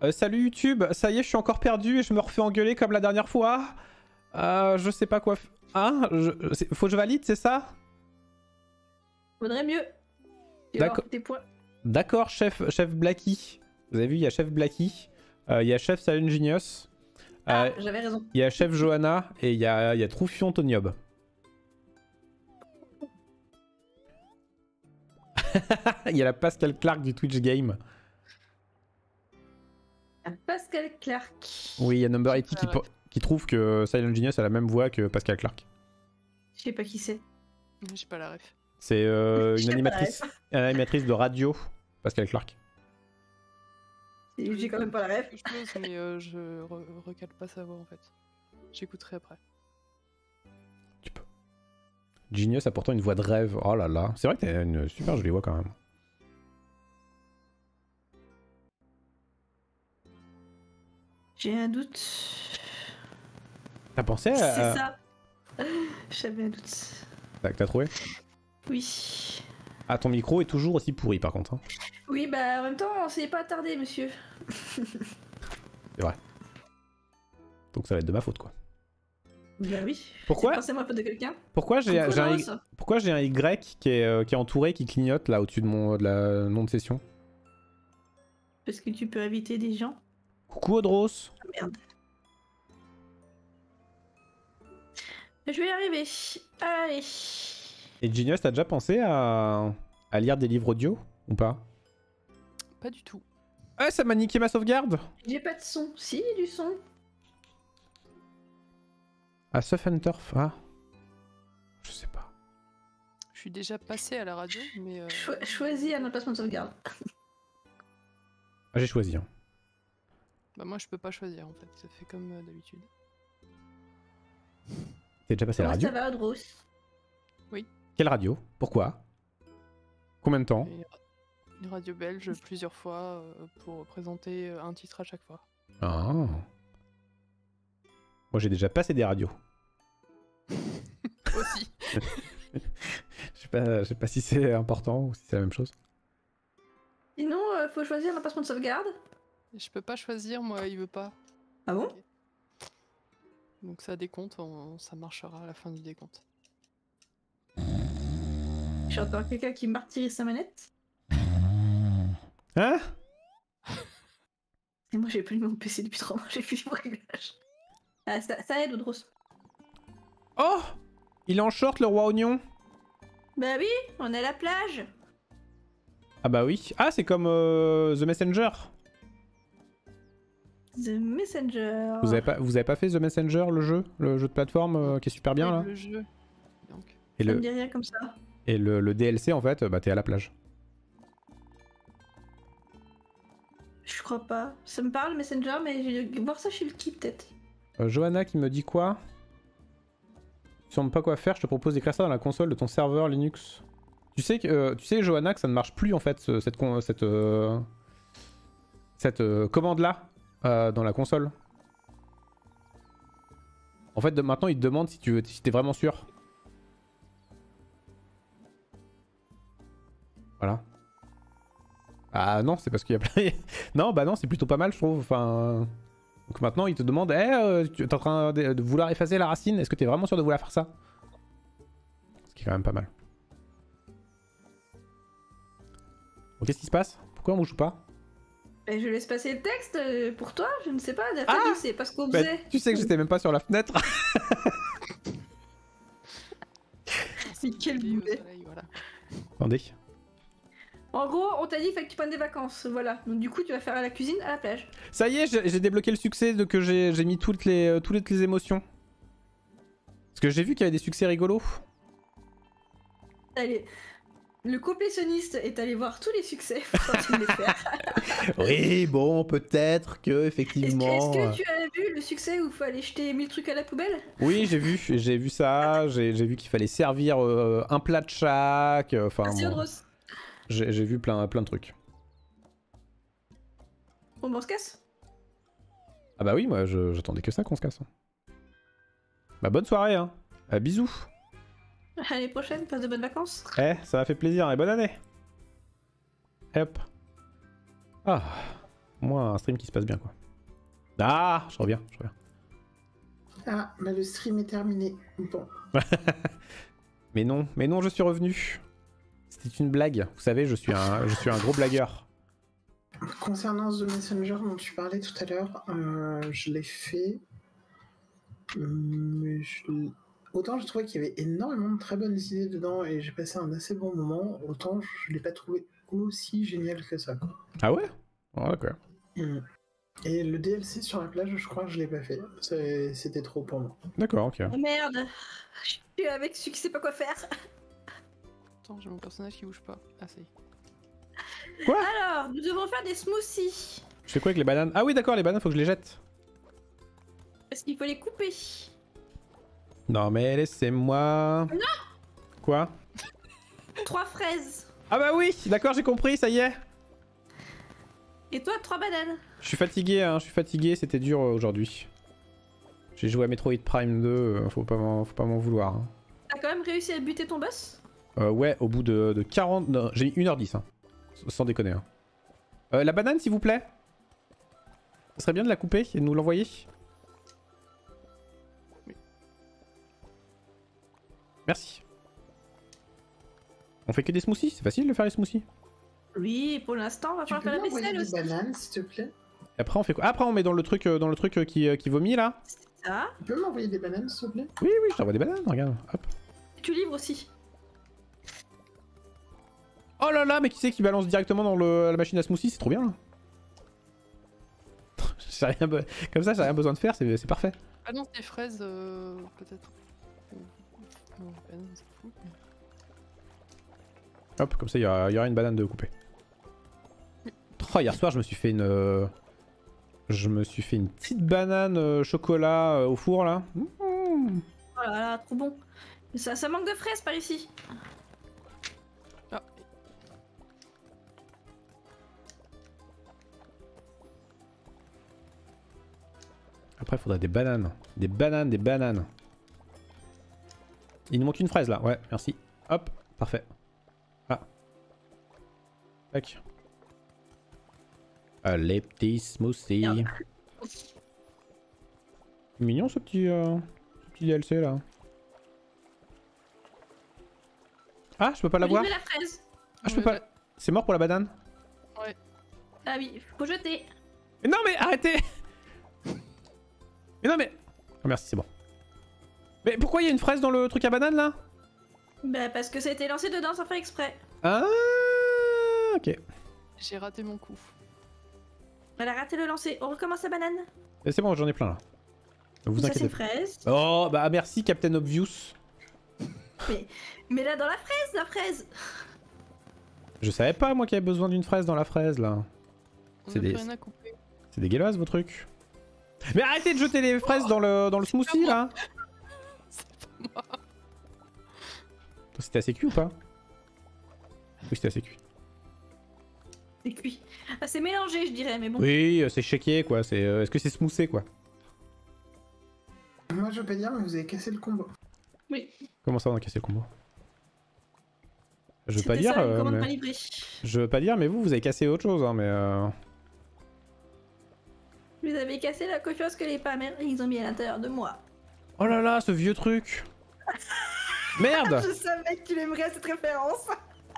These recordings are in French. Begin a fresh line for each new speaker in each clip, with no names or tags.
Salut YouTube, ça y est, je suis encore perdu et je me refais engueuler comme la dernière fois. Je sais pas quoi. Hein faut que je valide, c'est ça?
Faudrait mieux.
D'accord. D'accord, chef Blacky. Vous avez vu, il y a chef Blacky, il y a chef Silent Genius.
J'avais raison.
Il y a chef Johanna et il y a Troufion Toniob. Il y a la Pascal Clark du Twitch Game.
Pascal Clark.
Oui, il y a Number 80 qui trouve que Silent Genius a la même voix que Pascal Clark.
Je sais pas qui c'est.
J'ai pas la ref.
C'est une animatrice de radio, Pascal Clark.
J'ai quand même pas la ref.
Je pense, mais je recale pas sa voix en fait. J'écouterai après.
Tu peux. Genius a pourtant une voix de rêve. Oh là là. C'est vrai que t'as une super jolie voix quand même.
J'ai un doute.
T'as pensé à...
C'est ça. J'avais un doute.
T'as trouvé?
Oui.
Ah, ton micro est toujours aussi pourri par contre. Hein.
Oui, bah en même temps, on s'est pas attardé, monsieur.
C'est vrai. Donc ça va être de ma faute quoi.
Bah oui.
Pourquoi?
C'est forcément la faute de quelqu'un.
Pourquoi j'ai un Y qui est entouré, qui clignote là au-dessus de mon nom de session?
Parce que tu peux inviter des gens.
Coucou Odros.
Ah, merde. Je vais y arriver. Allez.
Et Genius, t'as déjà pensé à lire des livres audio ou pas?
Pas du tout.
Ah, ça m'a niqué ma sauvegarde.
J'ai pas de son. Si, du son.
Ah, Surf and Turf, ah. Je sais pas.
Je suis déjà passé à la radio, mais...
Choisis un emplacement de sauvegarde.
Ah, j'ai choisi. Hein.
Bah moi je peux pas choisir en fait, ça fait comme d'habitude.
T'es déjà passé à la radio?
Ça va, Odros.
Oui.
Quelle radio? Pourquoi? Combien de temps?
Une radio belge plusieurs fois pour présenter un titre à chaque fois.
Ah. Moi j'ai déjà passé des radios.
Aussi.
Je sais pas si c'est important ou si c'est la même chose.
Sinon, faut choisir un emplacement de sauvegarde.
Je peux pas choisir, moi il veut pas.
Ah bon?
Okay. Donc ça décompte, ça marchera à la fin du décompte.
J'entends quelqu'un qui martyrise sa manette.
Hein?
Et moi j'ai plus mon PC depuis 3 mois, j'ai plus de réglage. Ah, ça aide, Odros.
Oh! Il est en short le roi oignon.
Bah oui, on est à la plage.
Ah bah oui. Ah c'est comme The Messenger.
The Messenger.
Vous avez pas fait The Messenger, le jeu de plateforme qui est super bien là?
Le jeu. Donc.
Et
ça me dit rien comme ça.
Et le DLC en fait, bah t'es à la plage.
Je crois pas. Ça me parle Messenger, mais j'ai dû voir ça chez le qui peut-être.
Johanna qui me dit quoi? Tu sais pas quoi faire, je te propose d'écrire ça dans la console de ton serveur Linux. Tu sais Johanna que ça ne marche plus en fait cette commande là dans la console. En fait maintenant il te demande si t'es vraiment sûr. Voilà. Ah non, c'est parce qu'il y a plein... Non, bah non, c'est plutôt pas mal je trouve. Enfin... Donc maintenant il te demande, tu es en train de vouloir effacer la racine, est-ce que tu es vraiment sûr de vouloir faire ça? Ce qui est quand même pas mal. Bon, qu'est-ce qui se passe? Pourquoi on joue pas?
Et je laisse passer le texte pour toi, je ne sais pas. C'est pas ce qu'on
bah,
faisait.
tu sais que j'étais même pas sur la fenêtre.
C'est quel boulet.
Voilà.
Attendez.
En gros, on t'a dit qu'il fallait que tu prennes des vacances, voilà. Donc du coup, tu vas faire à la cuisine, à la plage.
Ça y est, j'ai débloqué le succès de que j'ai mis toutes les émotions. Parce que j'ai vu qu'il y avait des succès rigolos.
Allez. Le complétionniste est allé voir tous les succès pour sortir de les faire.
Oui, bon, peut-être que effectivement.
Est-ce que tu as vu le succès où il fallait jeter 1000 trucs à la poubelle?
Oui, j'ai vu ça. J'ai vu qu'il fallait servir un plat de chaque. Enfin,
merci Odros.
J'ai vu plein de trucs.
Bon, on se casse?
Ah bah oui, moi j'attendais que ça qu'on se casse. Bah bonne soirée, hein. Bisous.
À l'année prochaine, passe de bonnes vacances.
Ça m'a fait plaisir et bonne année. Hop. Ah. au moins un stream qui se passe bien quoi. Ah, je reviens.
Ah, bah le stream est terminé. Bon.
Mais non, je suis revenu. C'était une blague. Vous savez, je suis un gros blagueur.
Concernant The Messenger dont tu parlais tout à l'heure, je l'ai fait. Mais autant je trouvais qu'il y avait énormément de très bonnes idées dedans et j'ai passé un assez bon moment, autant je l'ai pas trouvé aussi génial que ça, quoi.
Ah ouais? Oh, d'accord.
Et le DLC sur la plage, je crois que je l'ai pas fait. C'était trop pour moi.
D'accord, ok.
Oh merde. Je suis avec celui qui sait pas quoi faire.
Attends, j'ai mon personnage qui bouge pas. Ah, ça y est.
Quoi?
Alors, nous devons faire des smoothies.
Je fais quoi avec les bananes? Ah oui, d'accord, les bananes, faut que je les jette.
Parce qu'il faut les couper.
Non mais laissez-moi...
Non!
Quoi?
3 fraises.
Ah bah oui, d'accord, j'ai compris, ça y est.
Et toi, 3 bananes.
Je suis fatigué, c'était dur aujourd'hui. J'ai joué à Metroid Prime 2, faut pas m'en vouloir. Hein.
T'as quand même réussi à buter ton boss?
Ouais, au bout de 40... Non, j'ai mis 1h10, hein. Sans déconner. Hein. La banane, s'il vous plaît. Ce serait bien de la couper et de nous l'envoyer. Merci. On fait que des smoothies? C'est facile de faire les smoothies.
Oui, pour l'instant, on va
Tu
falloir
peux
faire la
m'envoyer
vaisselle
des
aussi.
bananes, s'il te plaît?
Et après on fait quoi? Après on met dans le truc qui vomit là.
Ça.
Tu peux m'envoyer des bananes, s'il te plaît?
Oui, je t'envoie des bananes, regarde. Hop.
Tu livres aussi.
Oh là là, mais qui c'est qui balance directement dans la machine à smoothie? C'est trop bien. J'ai rien Comme ça, j'ai rien besoin de faire, c'est parfait.
Ah non, c'est des fraises, peut-être. Non, banane, c'est fou.
Hop, comme ça, il y aura une banane de couper. Oh, hier soir, je me suis fait une petite banane chocolat au four là. Mmh.
Oh là là, trop bon. Mais ça manque de fraises par ici.
Ah,
Après, il faudrait des bananes. Des bananes. Il nous manque une fraise là, ouais, merci. Hop, parfait. Ah. Tac. Ah, les petits smoothies.
Merde.
Mignon ce petit DLC là. Ah, je peux pas l'avoir?
Livrer la fraise.
Ah, je peux pas. C'est mort pour la banane?
ouais.
Ah oui, faut jeter.
Mais non, mais arrêtez! Mais non, mais. Oh, merci, c'est bon. Mais pourquoi il y a une fraise dans le truc à banane là?
Bah parce que ça a été lancé dedans sans faire exprès.
Ah, ok.
J'ai raté mon coup.
Elle a raté le lancer. On recommence la banane.
Et c'est bon, j'en ai plein là. Ne vous
Ça c'est
inquiétez
une
pas.
fraise.
Oh, bah merci Captain Obvious.
Mais là dans la fraise.
Je savais pas moi qu'il y avait besoin d'une fraise dans la fraise là.
On
C'est
a plus
des-
rien à couper.
C'est dégueulasse vos trucs. Mais arrêtez de jeter les fraises dans le smoothie là.
C'est pas moi.
C'était assez cuit ou pas? Oui, c'était assez cuit.
C'est cuit. Ah, c'est mélangé je dirais mais bon.
Oui, c'est shaké quoi. Est-ce que c'est smoothé quoi?
Moi, je veux pas dire, mais vous avez cassé le combo.
Oui.
Comment ça on a cassé le combo? Je veux
C'était
pas dire.
ça, une commande
Mais...
pas livrée.
Je veux pas dire, mais vous avez cassé autre chose, hein, mais.
Vous avez cassé la confiance que les Pamers ils ont mis à l'intérieur de moi.
Oh là là, ce vieux truc. Merde.
Je savais que tu aimerais cette référence.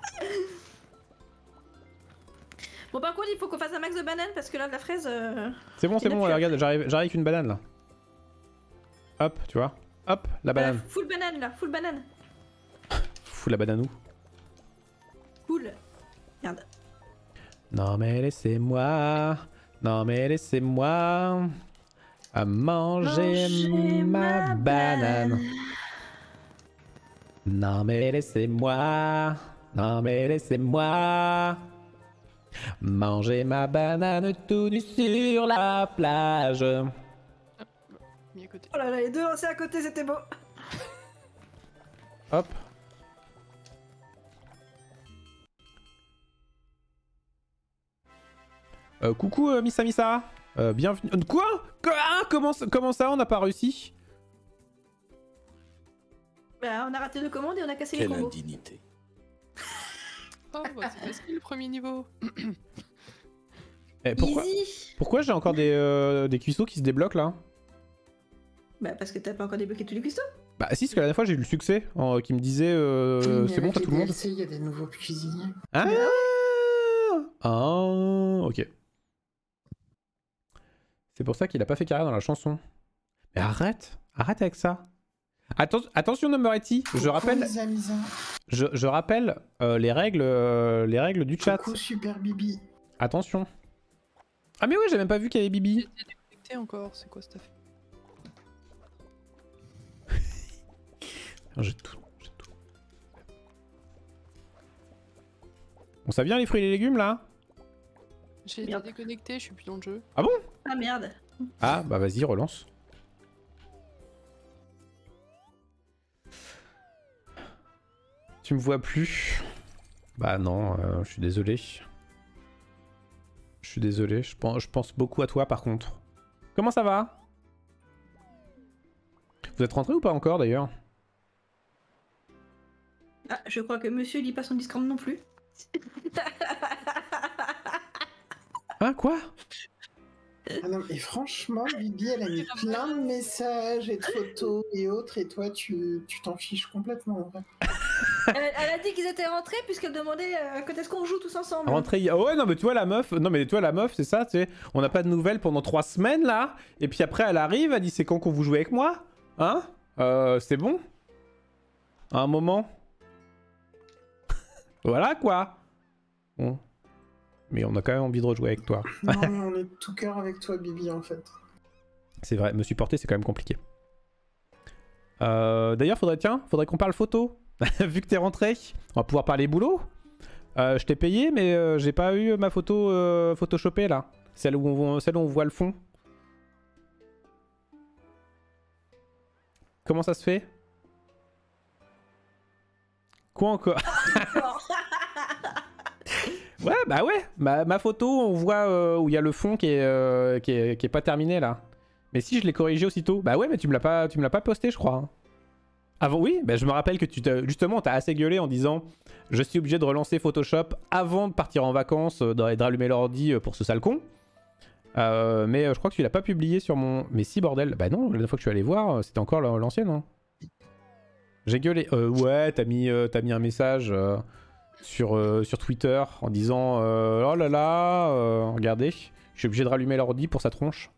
Bon par contre il faut qu'on fasse un max de bananes parce que là de la fraise...
C'est bon,
Il y en a plus.
regarde, j'arrive avec une banane là. Hop, tu vois. Hop, la banane.
full banane là, full banane.
Fous la banane où?
Cool. Merde.
Non mais laissez-moi. Non mais laissez-moi. À manger ma banane. Non mais laissez-moi. Non mais laissez-moi. Manger ma banane tout nu sur la plage.
Mis à côté.
Oh là là, les deux lancés à côté, c'était beau.
Hop. Coucou Missa Missa. Bienvenue. Quoi? Comment ça on n'a pas réussi?
Bah, on a raté deux commandes et on a cassé les
Quelle
combos.
indignité.
Oh, bah c'est facile le premier niveau.
Eh,
Easy.
pourquoi j'ai encore des cuistots qui se débloquent là?
Bah parce que t'as pas encore débloqué tous les cuistots.
Bah si, parce que la dernière fois j'ai eu le succès qui me disait
Oui, mais
c'est bon,
avec
t'as
les
tout le monde.
DLC, il y a des nouveaux cuisiniers.
Ah, ok. C'est pour ça qu'il a pas fait carrière dans la chanson. Mais arrête avec ça. Attention Numberety, je rappelle,
Coucou, Misa.
je rappelle les règles du chat.
Coucou, Super Bibi.
Attention. Ah mais ouais, j'ai même pas vu qu'il y avait Bibi.
J'étais déconnecté encore, c'est quoi cette affaire?
J'ai tout. Bon, ça vient les fruits et les légumes là?
J'ai été
Merde.
déconnecté, je suis plus dans le jeu.
Ah merde.
Ah bah vas-y, relance. Tu me vois plus? Bah non, je suis désolé. Je suis désolé, je pense beaucoup à toi par contre. Comment ça va? Vous êtes rentré ou pas encore d'ailleurs?
Ah, je crois que monsieur lit pas son Discord non plus.
Hein, quoi?
Ah non, et franchement, Bibi, elle a mis plein de messages et de photos et autres, et toi, tu t'en fiches complètement, en vrai.
Elle a dit qu'ils étaient rentrés puisqu'elle demandait quand est-ce qu'on joue tous ensemble.
Rentré. Oh ouais, non, mais tu vois la meuf. Non, mais toi, la meuf, c'est ça, tu sais. On n'a pas de nouvelles pendant 3 semaines là. Et puis après, elle arrive, elle dit c'est quand qu'on vous jouez avec moi? Hein? C'est bon? À un moment? Voilà quoi. Bon. Mais on a quand même envie de rejouer avec toi.
Non, mais on est tout cœur avec toi, Bibi, en fait.
C'est vrai, me supporter, c'est quand même compliqué. D'ailleurs, faudrait qu'on parle photo. Vu que t'es rentré, on va pouvoir parler boulot. Je t'ai payé, mais j'ai pas eu ma photo photoshopée là. Celle où on voit le fond. Comment ça se fait? Quoi encore? Ouais, bah ouais. Ma photo, on voit où il y a le fond qui est pas terminé là. Mais si je l'ai corrigé aussitôt. Bah ouais, mais tu me l'as pas posté, je crois. Hein. Avant, oui, bah je me rappelle que justement, t'as assez gueulé en disant je suis obligé de relancer Photoshop avant de partir en vacances et de rallumer l'ordi pour ce sale con. Mais je crois que tu l'as pas publié sur mon. Mais si, bordel. Bah non, la dernière fois que je suis allé voir, c'était encore l'ancienne. Hein. J'ai gueulé. Ouais, t'as mis un message sur Twitter en disant oh là là, regardez, je suis obligé de rallumer l'ordi pour sa tronche.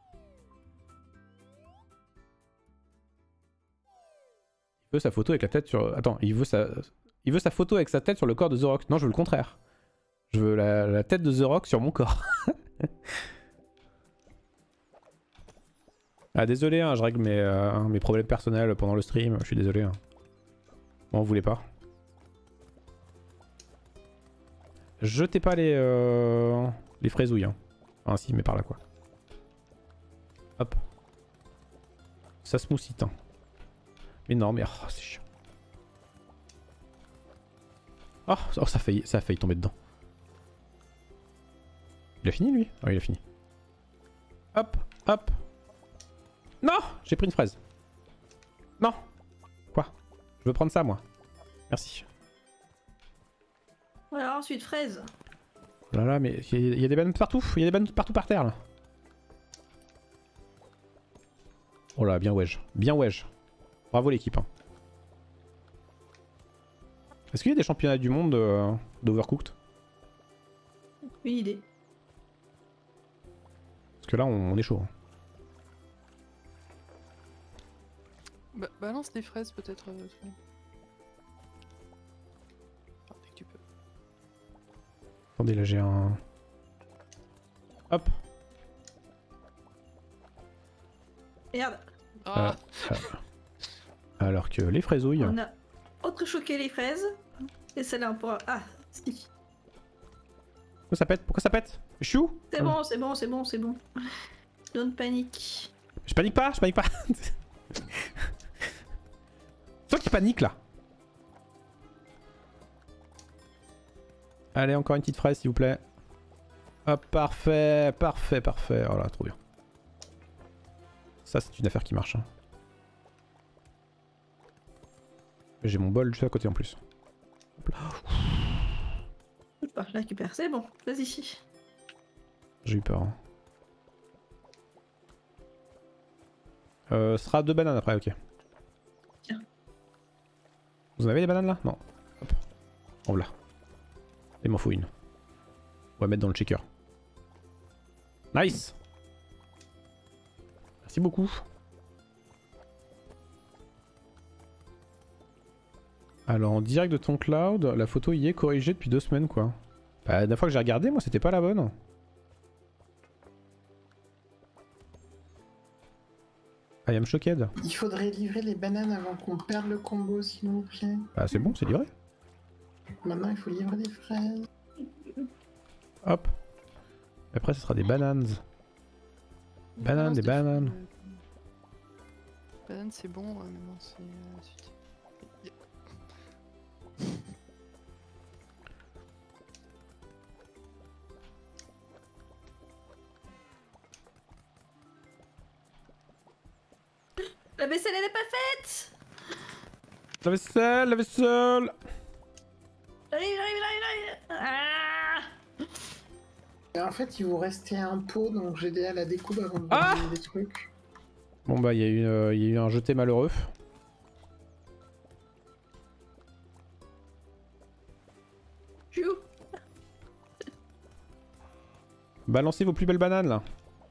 Il veut sa photo avec la tête sur. Attends, il veut sa photo avec sa tête sur le corps de The Rock. Non, je veux le contraire. Je veux la tête de The Rock sur mon corps. Ah désolé, hein, je règle mes problèmes personnels pendant le stream, je suis désolé. Hein. Bon, on voulait pas. Jetez pas les fraisouilles. Hein. Enfin si, mais par là quoi. Hop. Ça se moussite. Hein. Mais non, mais oh, c'est chiant. Oh, ça a failli tomber dedans. Il a fini lui? Ah oui, il a fini. Hop, hop. Non, j'ai pris une fraise. Non. Quoi? Je veux prendre ça, moi. Merci.
Voilà, ensuite fraise.
Oh là là, mais il y a des bananes partout. Il y a des bananes partout par terre, là. Oh là, bien wedge. Bien wedge. Bravo l'équipe. Hein. Est-ce qu'il y a des championnats du monde d'Overcooked?
Une idée.
Parce que là, on est chaud. Hein.
Balance des fraises peut-être. Ah, dès que tu peux.
Attendez, là j'ai un... Hop.
Merde.
Ah,
Alors que les fraisouilles...
On a autre choqué les fraises. Et celle-là on pourra... Ah, si.
Pourquoi ça pète? Pourquoi ça pète? Chou?
C'est bon, c'est bon, c'est bon, c'est bon. Don't panique.
Je panique pas, je panique pas. Toi qui panique là. Allez, encore une petite fraise s'il vous plaît. Hop, parfait, parfait, parfait. Oh là, trop bien. Ça, c'est une affaire qui marche. Hein. J'ai mon bol juste à côté en plus. Hop là.
Je récupère, c'est bon, vas-y.
J'ai eu peur. Hein. Ce sera 2 bananes après, ok.
Tiens.
Vous en avez des bananes là? Non. Hop. En voilà. Il m'en faut une. On va mettre dans le checker. Nice! Merci beaucoup. Alors en direct de ton cloud, la photo y est corrigée depuis 2 semaines quoi. Bah, la dernière fois que j'ai regardé, moi c'était pas la bonne. I am shocked.
Il faudrait livrer les bananes avant qu'on perde le combo, s'il vous plaît.
Bah c'est bon, c'est livré.
Maintenant, il faut livrer les fraises.
Hop. Après ce sera des bananes. Bananes, des bananes.
Banane c'est bon, mais non c'est la suite.
La vaisselle, elle est pas faite.
La vaisselle, la vaisselle.
J'arrive. Ah.
Et en fait, il vous restait un pot, donc j'ai aidé à la découpe avant de
Ah
donner des trucs.
Bon bah il y a eu un jeté malheureux.
Chou.
Balancez vos plus belles bananes là.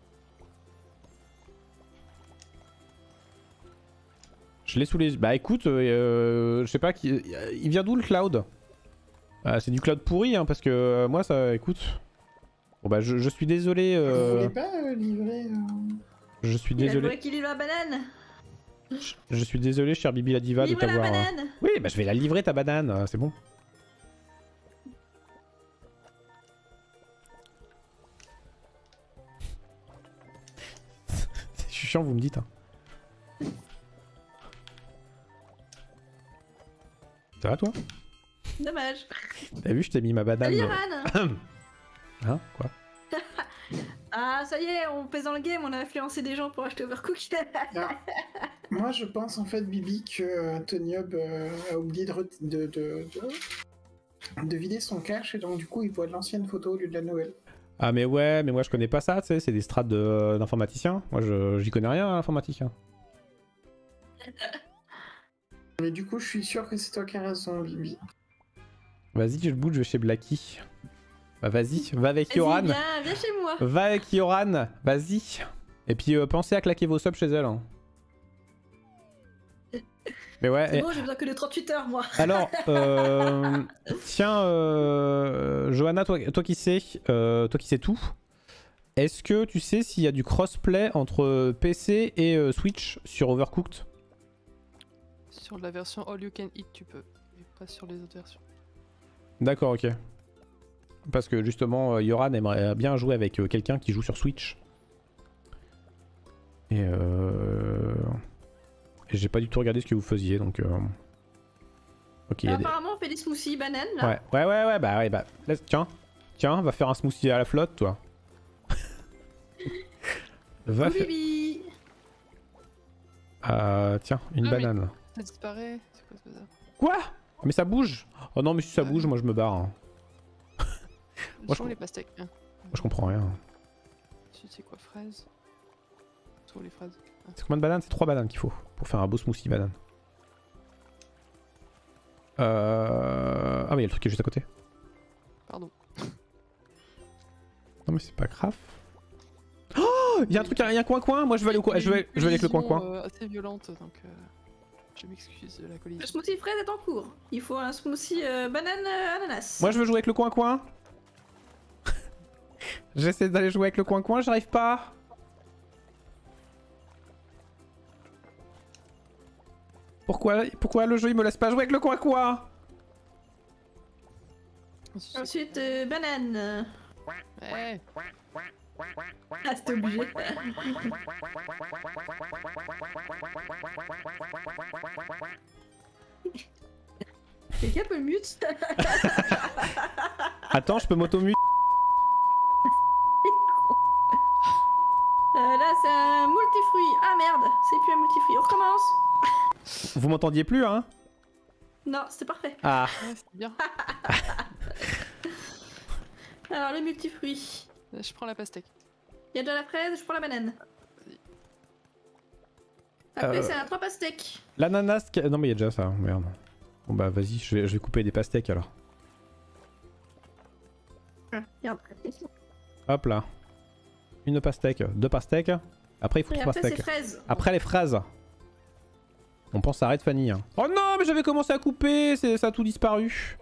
Je l'ai sous les... Bah écoute, je sais pas qui... Il vient d'où le cloud? C'est du cloud pourri hein, parce que moi ça... Écoute... Bon bah je suis désolé...
Vous voulez pas livrer
Je suis
Il a
désolé...
joué qui livre la banane.
Je suis désolé cher Bibi la diva de
Livre la
t'avoir...
banane.
Oui bah je vais la livrer ta banane, c'est bon. C'est chiant vous me dites hein. Ça va toi?
Dommage.
T'as vu je t'ai mis ma banane...
Salut Yoran.
Hein? Quoi?
Ah, ça y est, on pèse dans le game, on a influencé des gens pour acheter Overcooked.
Ah. Moi, je pense en fait, Bibi, que Tony Hub a oublié de vider son cache et donc du coup, il voit de l'ancienne photo au lieu de la nouvelle.
Ah mais ouais, mais moi je connais pas ça, tu sais, c'est des strats d'informaticiens. Moi j'y connais rien à l'informatique. Hein.
Mais du coup, je suis sûr que c'est toi qui as raison, Bibi.
Vas-y, je bouge, je vais chez Blacky. Bah vas-y, va avec Yoran.
Viens chez moi.
Va avec Yoran, vas-y. Et puis pensez à claquer vos subs chez elle. Hein. Mais ouais.
C'est bon, j'ai besoin que de 38 heures, moi.
Alors, tiens, Johanna, toi qui sais tout, est-ce que tu sais s'il y a du crossplay entre PC et Switch sur Overcooked?
Sur la version All You Can Eat, tu peux, mais pas sur les autres versions.
D'accord, ok. Parce que justement, Yoran aimerait bien jouer avec quelqu'un qui joue sur Switch. Et j'ai pas du tout regardé ce que vous faisiez, donc... Ok,
Apparemment, on fait des smoothies bananes, là.
Ouais, bah... Tiens, va faire un smoothie à la flotte, toi. Va faire...
Bibi.
Tiens, une banane.
Ça disparaît, c'est quoi ce bazar?
Quoi? Mais ça bouge? Oh non, mais si ça bouge, moi je me barre. Hein.
Moi, les pastèques. Hein.
Moi je comprends rien.
C'est quoi, fraises? Sur les fraises. Ah.
C'est combien de bananes? C'est 3 bananes qu'il faut pour faire un beau smoothie banane. Ah mais il y a le truc qui est juste à côté.
Pardon.
Non mais c'est pas grave. Oh, il y a un truc, il y a un coin-coin. Moi je vais aller au coin. Je vais aller avec le coin-coin.
Assez violente, donc je m'excuse de la collision.
Le smoothie fraise est en cours. Il faut un smoothie banane ananas.
Moi je veux jouer avec le coin-coin. J'essaie d'aller jouer avec le coin-coin, j'arrive pas. Pourquoi le jeu il me laisse pas jouer avec le coin-coin?
Ensuite, banane.
Ouais.
Ah, c'était obligé. Quelqu'un peut le mute?
Attends, je peux m'auto-mute.
Là, c'est un multifruit. Ah merde, c'est plus un multifruit. On recommence.
Vous m'entendiez plus, hein?
Non, c'était parfait.
Ah.
Ouais, c'est bien.
Alors, le multifruit.
Je prends la pastèque.
Il y a déjà la fraise, je prends la banane. Après, c'est à 3 pastèques.
L'ananas... Non mais il y a déjà ça, merde. Bon bah vas-y, je vais couper des pastèques alors.
Regarde.
Hop là. Une pastèque, 2 pastèques. Après il faut
Et
3
après, c'est
pastèques.
fraises.
Après les fraises. On pense à Red Fanny. Hein. Oh non, mais j'avais commencé à couper, ça a tout disparu.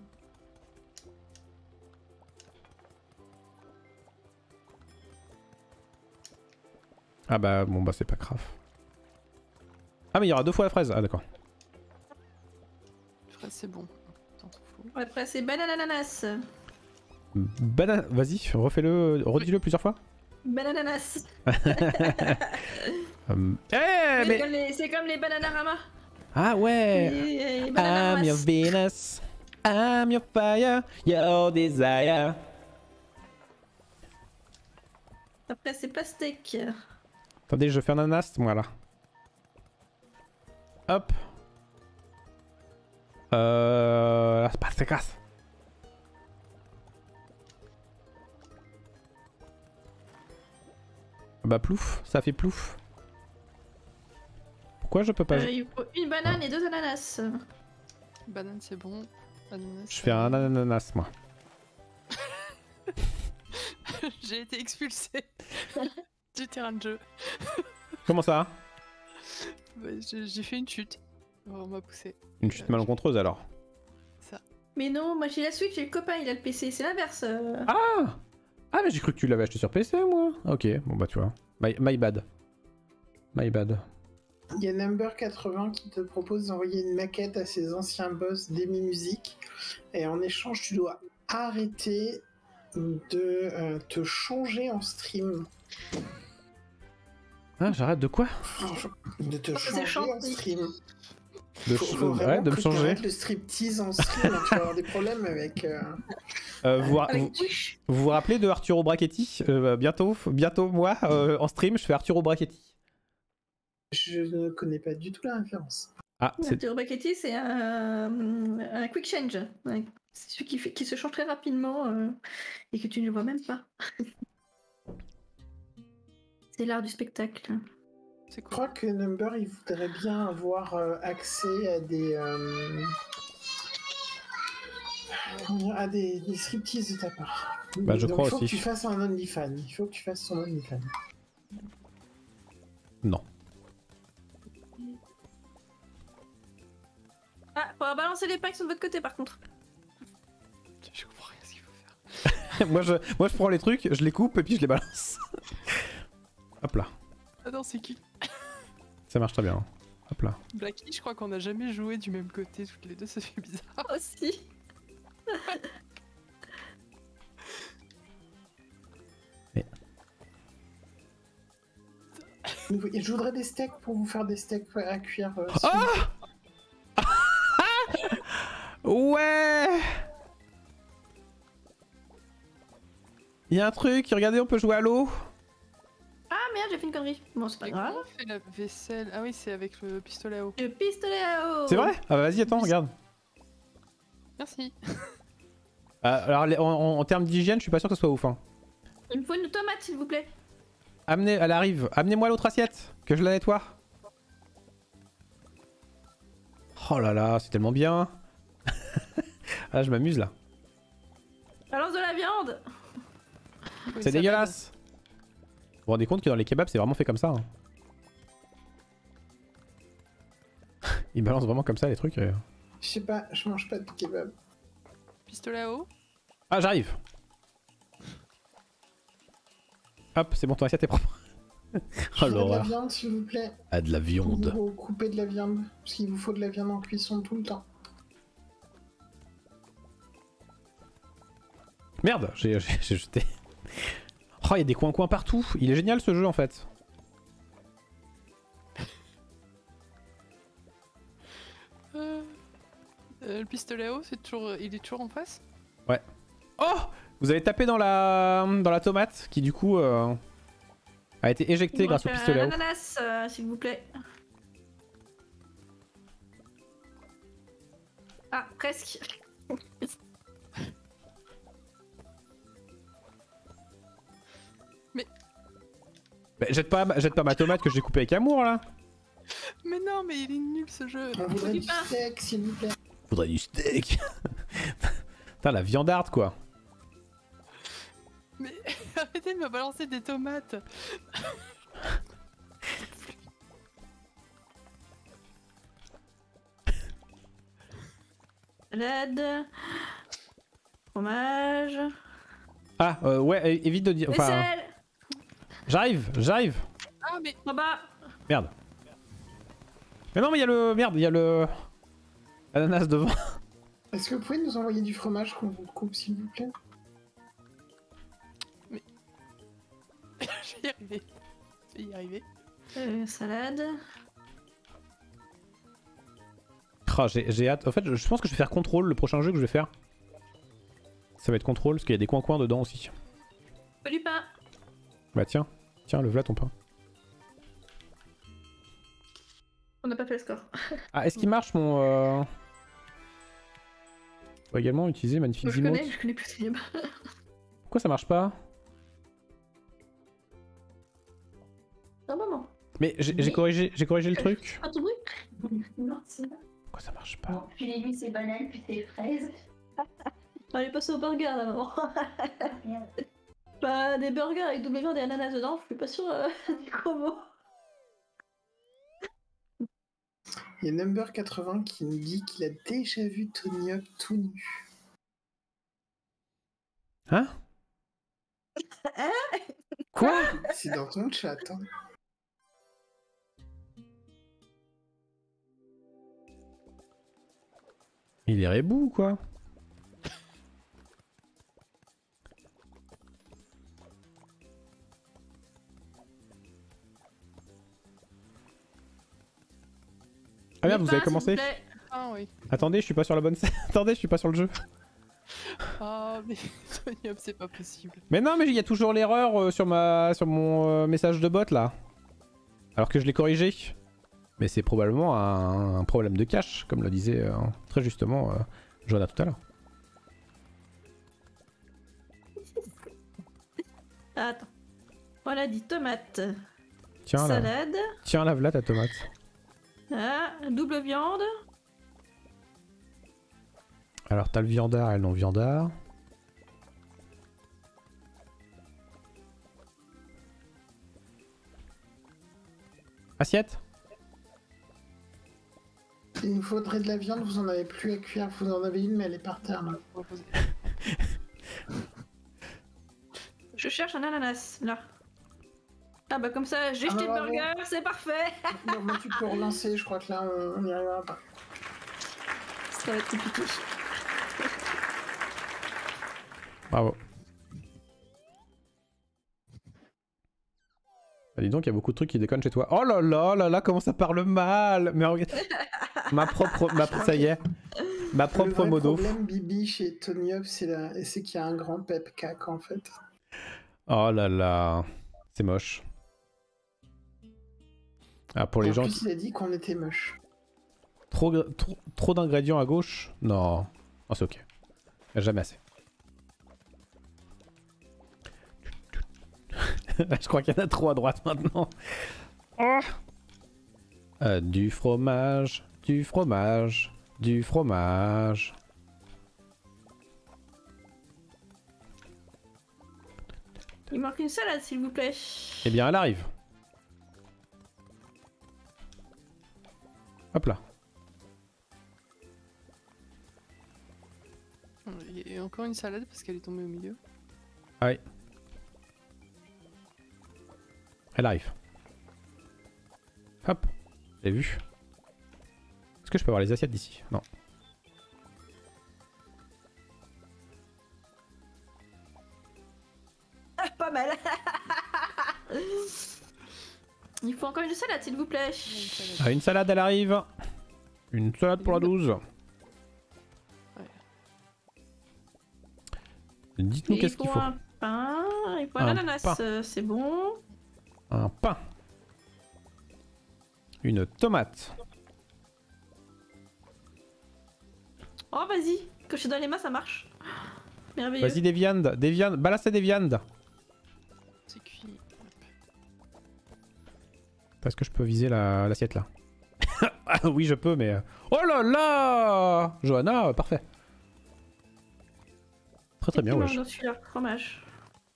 Ah bah bon bah c'est pas grave. Ah mais il y aura 2 fois la fraise. Ah d'accord.
Fraise, c'est bon. Attends, faut-
Après, c'est banane ananas.
Banane, vas-y, refais-le, redis-le plusieurs fois.
Banane ananas.
Eh mais...
C'est comme les Bananarama.
Ah ouais.
Les
I'm
Bananaramas.
your Venus, I'm your fire, your desire.
Après, c'est pastèque.
Attendez, je fais un ananas, voilà. Hop. Las pastecas. Bah plouf, ça fait plouf. Pourquoi je peux pas...
Il faut une banane et 2 ananas.
Banane, c'est bon. Ananas,
Je fais un ananas, moi.
J'ai été expulsée du terrain de jeu.
Comment ça?
Bah, j'ai fait une chute. On m'a poussé.
Une chute malencontreuse alors.
Ça.
Mais non, moi j'ai la Switch et le copain il a le PC, c'est l'inverse.
Ah! Ah mais j'ai cru que tu l'avais acheté sur PC moi. Ok, bon bah tu vois. My bad. My bad.
Il y a Number80 qui te propose d'envoyer une maquette à ses anciens boss d'Emi Music. Et en échange, tu dois arrêter de te changer en stream.
Ah j'arrête de quoi?
De te
C'est
changer en
chanté.
stream.
De,
Faut
ouais,
vraiment
de me
que
changer.
t'arrêtes le striptease en stream, tu vas avoir des problèmes avec...
Avec Wish.
vous vous rappelez de Arturo Brachetti? Bientôt moi, en stream, je fais Arturo Brachetti.
Je ne connais pas du tout la référence.
Ah, c'est...
Arturo Brachetti, c'est un quick change. Ouais. C'est celui qui se change très rapidement et que tu ne vois même pas. C'est l'art du spectacle.
C'est
Je
quoi?
crois que Number, il voudrait bien avoir accès à des... à des striptease de ta part.
Bah, je
Donc,
crois
il faut
aussi.
que tu fasses un OnlyFans. Il faut que tu fasses son OnlyFans.
Non.
Ah, faudra balancer les packs sur de votre côté par contre.
Je comprends rien à ce qu'il faut faire.
moi je prends les trucs, je les coupe et puis je les balance. Hop là.
Ah non, c'est qui?
Ça marche très bien. Hein. Hop là.
Blacky, je crois qu'on a jamais joué du même côté toutes les deux, ça fait bizarre.
Aussi.
Je voudrais des steaks pour vous faire des steaks à cuire.
Ah ouais. Il y a un truc, regardez, on peut jouer à l'eau.
Ah merde, j'ai fait une connerie. Bon, c'est pas
Et
grave.
comment on fait la vaisselle? Ah oui, c'est avec le pistolet à eau.
Le pistolet à eau.
C'est vrai? Ah bah vas-y, attends, regarde.
Merci.
Alors en termes d'hygiène, je suis pas sûr que ce soit ouf. Hein.
Il me faut une tomate, s'il vous plaît.
Amenez, elle arrive. Amenez-moi l'autre assiette, que je la nettoie. Oh là là, c'est tellement bien. Ah, je m'amuse là.
Balance de la viande.
Oui,
C'est
ça
dégueulasse. Vous vous rendez compte que dans les kebabs, c'est vraiment fait comme ça. Hein. Ils balancent vraiment comme ça les trucs.
Je sais pas, je mange pas de kebab.
m'aide. Pistolet à eau?
Ah, j'arrive. Hop, c'est bon, ton assiette est propre.
Je
Oh
voudrais de la
l'horreur.
viande, s'il vous plaît.
Ah, de la viande.
Vous coupez de la viande. Parce qu'il vous faut de la viande en cuisson tout le temps.
Merde, j'ai jeté. Oh, il y a des coins-coins partout. Il est génial ce jeu en fait.
Le pistolet à eau, c'est toujours, il est toujours en face?
Ouais. Oh, vous avez tapé dans la tomate qui du coup a été éjectée grâce au pistolet à
Un
eau.
ananas, s'il vous plaît. Ah, presque.
Bah, jette pas ma tomate que j'ai coupée avec amour là.
Mais non, mais il est nul ce jeu.
On voudrait du steak, s'il vous plaît.
Faudrait du steak. Putain, la viandarde quoi.
Mais arrêtez de me balancer des tomates.
Salade. Fromage.
Ah, ouais, évite de dire. Enfin,
Vaisselle.
j'arrive.
Ah, mais
Là-bas.
Merde. Mais non, mais il y a le. Merde, il y a le. Ananas devant.
Est-ce que vous pouvez nous envoyer du fromage qu'on vous coupe, s'il vous plaît?
je vais y arriver. Je vais y arriver.
Salade.
Oh, j'ai hâte. En fait, je pense que je vais faire contrôle le prochain jeu que je vais faire. Ça va être contrôle parce qu'il y a des coins dedans aussi.
Pas du pain.
Bah tiens, le voilà ton pain.
On n'a pas fait le score.
Ah, est-ce qu'il marche mon. On va également utiliser magnifique
Je
emote.
connais plus Slim.
Pourquoi ça marche pas?
Un moment.
Mais j'ai corrigé le truc.
Un tout bruit.
Non, c'est bon.
Pourquoi ça marche pas?
Puis les lui c'est banane, puis c'est fraise.
On est passé au burger là, maman.
Merde.
Bah, des burgers avec double viande et ananas dedans, je suis pas sûre du combo.
Il y a Number 80 qui nous dit qu'il a déjà vu Tony Hawk tout nu.
Hein? Quoi?
C'est dans ton chat, hein.
Il est rebou ou quoi? Ah merde, vous avez commencé?
Ah oui.
Attendez, je suis pas sur la bonne scène. Attendez, je suis pas sur le jeu.
Ah, mais Tony Hawk, c'est pas possible.
Mais non, mais il y a toujours l'erreur sur mon message de bot là. Alors que je l'ai corrigé. Mais c'est probablement un problème de cache, comme le disait très justement Johanna tout à l'heure.
Attends. Voilà, dit tomate.
Tiens là.
Salade.
Tiens, lave là ta tomate.
Ah, double viande.
Alors t'as le viandard et le non-viandard. Assiette?
Il nous faudrait de la viande, vous en avez plus à cuire. Vous en avez une, mais elle est par terre là.
Reposer.
Je cherche un ananas, là. Ah bah comme ça, j'ai
Ah
jeté
bah
le burger, c'est parfait.
Non, mais tu peux relancer, je crois que là on n'y arrivera pas.
Ça va être compliqué.
Bravo. Bah dis donc, il y a beaucoup de trucs qui déconnent chez toi. Oh là là là là, comment ça parle mal! Mais regarde. Ça y est. Ma propre
Le vrai
modo.
problème, Bibi, chez Tony Hawk, c'est qu'il y a un grand pep cac en fait.
Oh là là. C'est moche. Ah, pour les
En
gens
plus,
qui...
il a dit qu'on était moche.
Trop d'ingrédients à gauche? Non. Oh, c'est ok. Il y a jamais assez. Je crois qu'il y en a trop à droite maintenant. Oh. Du fromage, du fromage, du fromage.
Il manque une salade, s'il vous plaît.
Eh bien, elle arrive. Hop là.
Il y a encore une salade parce qu'elle est tombée au milieu.
Ah oui. Elle arrive. Hop. J'ai vu. Est-ce que je peux avoir les assiettes d'ici? Non.
Ah, pas mal. Il faut encore une salade, s'il vous plaît.
Ah, une salade, elle arrive. Une salade pour la 12. Dites-nous qu'est-ce qu'il faut.
Un pain, il faut un
Un
ananas,
pain.
c'est bon.
Un pain. Une tomate.
Oh, vas-y, que je suis dans les mains, ça marche. Merveilleux.
Vas-y, des viandes. Des viandes. Balancez des viandes.
C'est cuit.
Est-ce que je peux viser l'assiette là? Ah oui, je peux, mais... Oh là là Johanna, parfait. Très très bien, wesh.
Dans celui-là, fromage.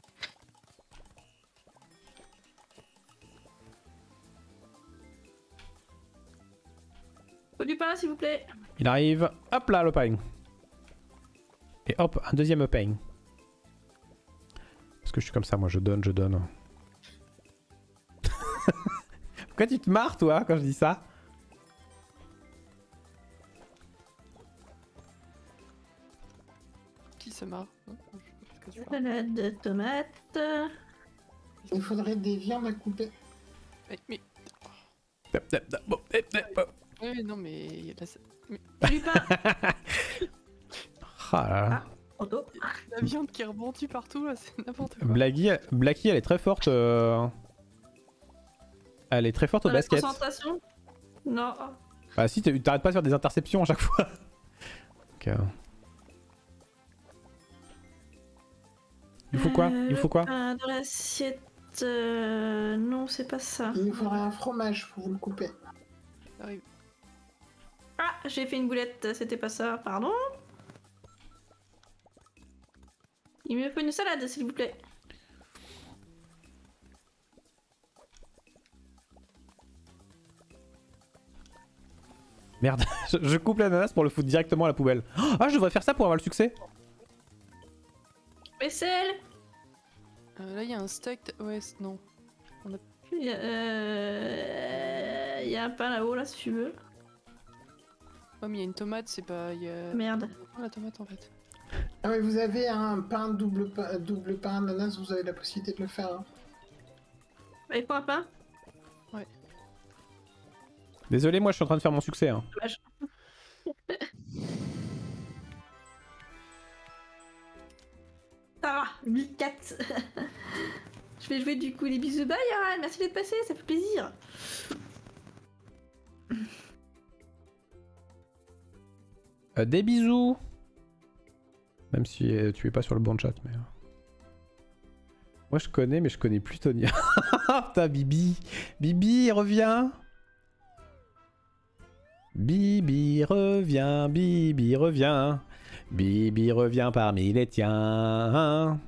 Faut du pain, s'il vous plaît.
Il arrive. Hop là, le pain. Et hop, un deuxième pain. Parce que je suis comme ça, moi, je donne, je donne. Pourquoi tu te marres, toi, quand je dis ça?
Qui se marre? Non, je sais pas ce que tu parles.
Salade de tomates.
Il faudrait des viandes à couper.
Mais... Oui, non, mais... il y a de
Du pain.
Ah là là.
Auto.
la viande qui rebondit partout, là, c'est n'importe quoi.
Blackie, elle est très forte. Elle est très forte au
Dans la
basket.
concentration. Non.
Bah si, t'arrêtes pas de faire des interceptions à chaque fois. Donc, il faut quoi? Il faut quoi?
Dans l'assiette. Non, c'est pas ça.
Il nous faudrait un fromage pour vous le couper.
Ça arrive.
Ah, j'ai fait une boulette, c'était pas ça, pardon. Il me faut une salade, s'il vous plaît.
Merde, je coupe l'ananas pour le foutre directement à la poubelle. Ah, je devrais faire ça pour avoir le succès.
Vaisselle.
Là, il y a un steak... Ouais, non.
Il y a un pain là-haut, là, si tu veux.
Ouais, mais il y a une tomate, c'est pas... Il y a...
Merde.
Oh, la tomate, en fait.
Ah ouais, vous avez un pain double pain ananas, vous avez la possibilité de le faire. Hein.
Il faut un pain.
Désolé, moi je suis en train de faire mon succès. Hein.
Dommage. Ça va, 1004. Je vais jouer du coup les bisous. Bye, Yaran, merci d'être passé, ça fait plaisir.
Des bisous. Même si tu es pas sur le bon chat, mais... Moi je connais, mais je connais plus Tonia. Putain, Bibi. Bibi, reviens. Bibi revient, Bibi revient. Bibi revient parmi les tiens.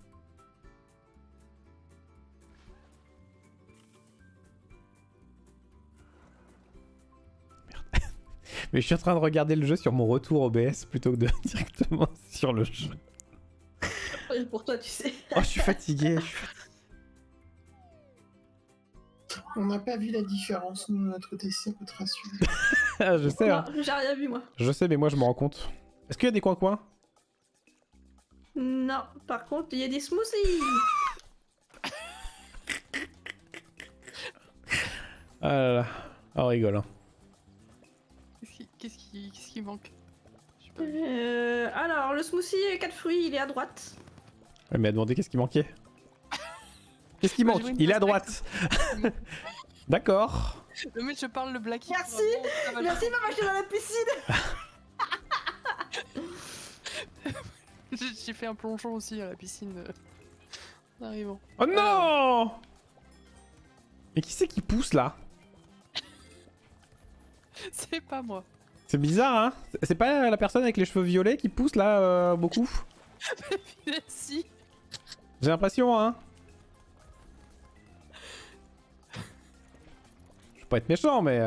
Mais je suis en train de regarder le jeu sur mon retour OBS plutôt que de directement sur le jeu.
Pour toi, tu sais.
Oh, je suis fatigué.
On n'a pas vu la différence, nous, de notre côté, c'est votre rassuré.
Je sais, hein.
Non, j'ai rien vu, moi.
Je sais, mais moi je me rends compte. Est-ce qu'il y a des coins-coins?
Non, par contre, il y a des smoothies.
Ah là là. Oh, on rigole. Hein.
Qu'est-ce qui manque? Je sais pas.
Alors, le smoothie 4 fruits, il est à droite.
Ouais, mais à demander qu'est-ce qui manquait. Qu'est-ce qui
Bah,
manque?
j'ai une
Il est à
pastèque.
droite. D'accord.
Non, mais je parle le Blackie.
Merci.
vraiment, ça va
Merci de m'acheter dans la piscine.
J'ai fait un plongeon aussi à la piscine en arrivant.
Oh non! Mais qui c'est qui pousse là?
C'est pas moi.
C'est bizarre, hein? C'est pas la personne avec les cheveux violets qui pousse là beaucoup?
Si.
J'ai l'impression, hein? Je veux pas être méchant, mais...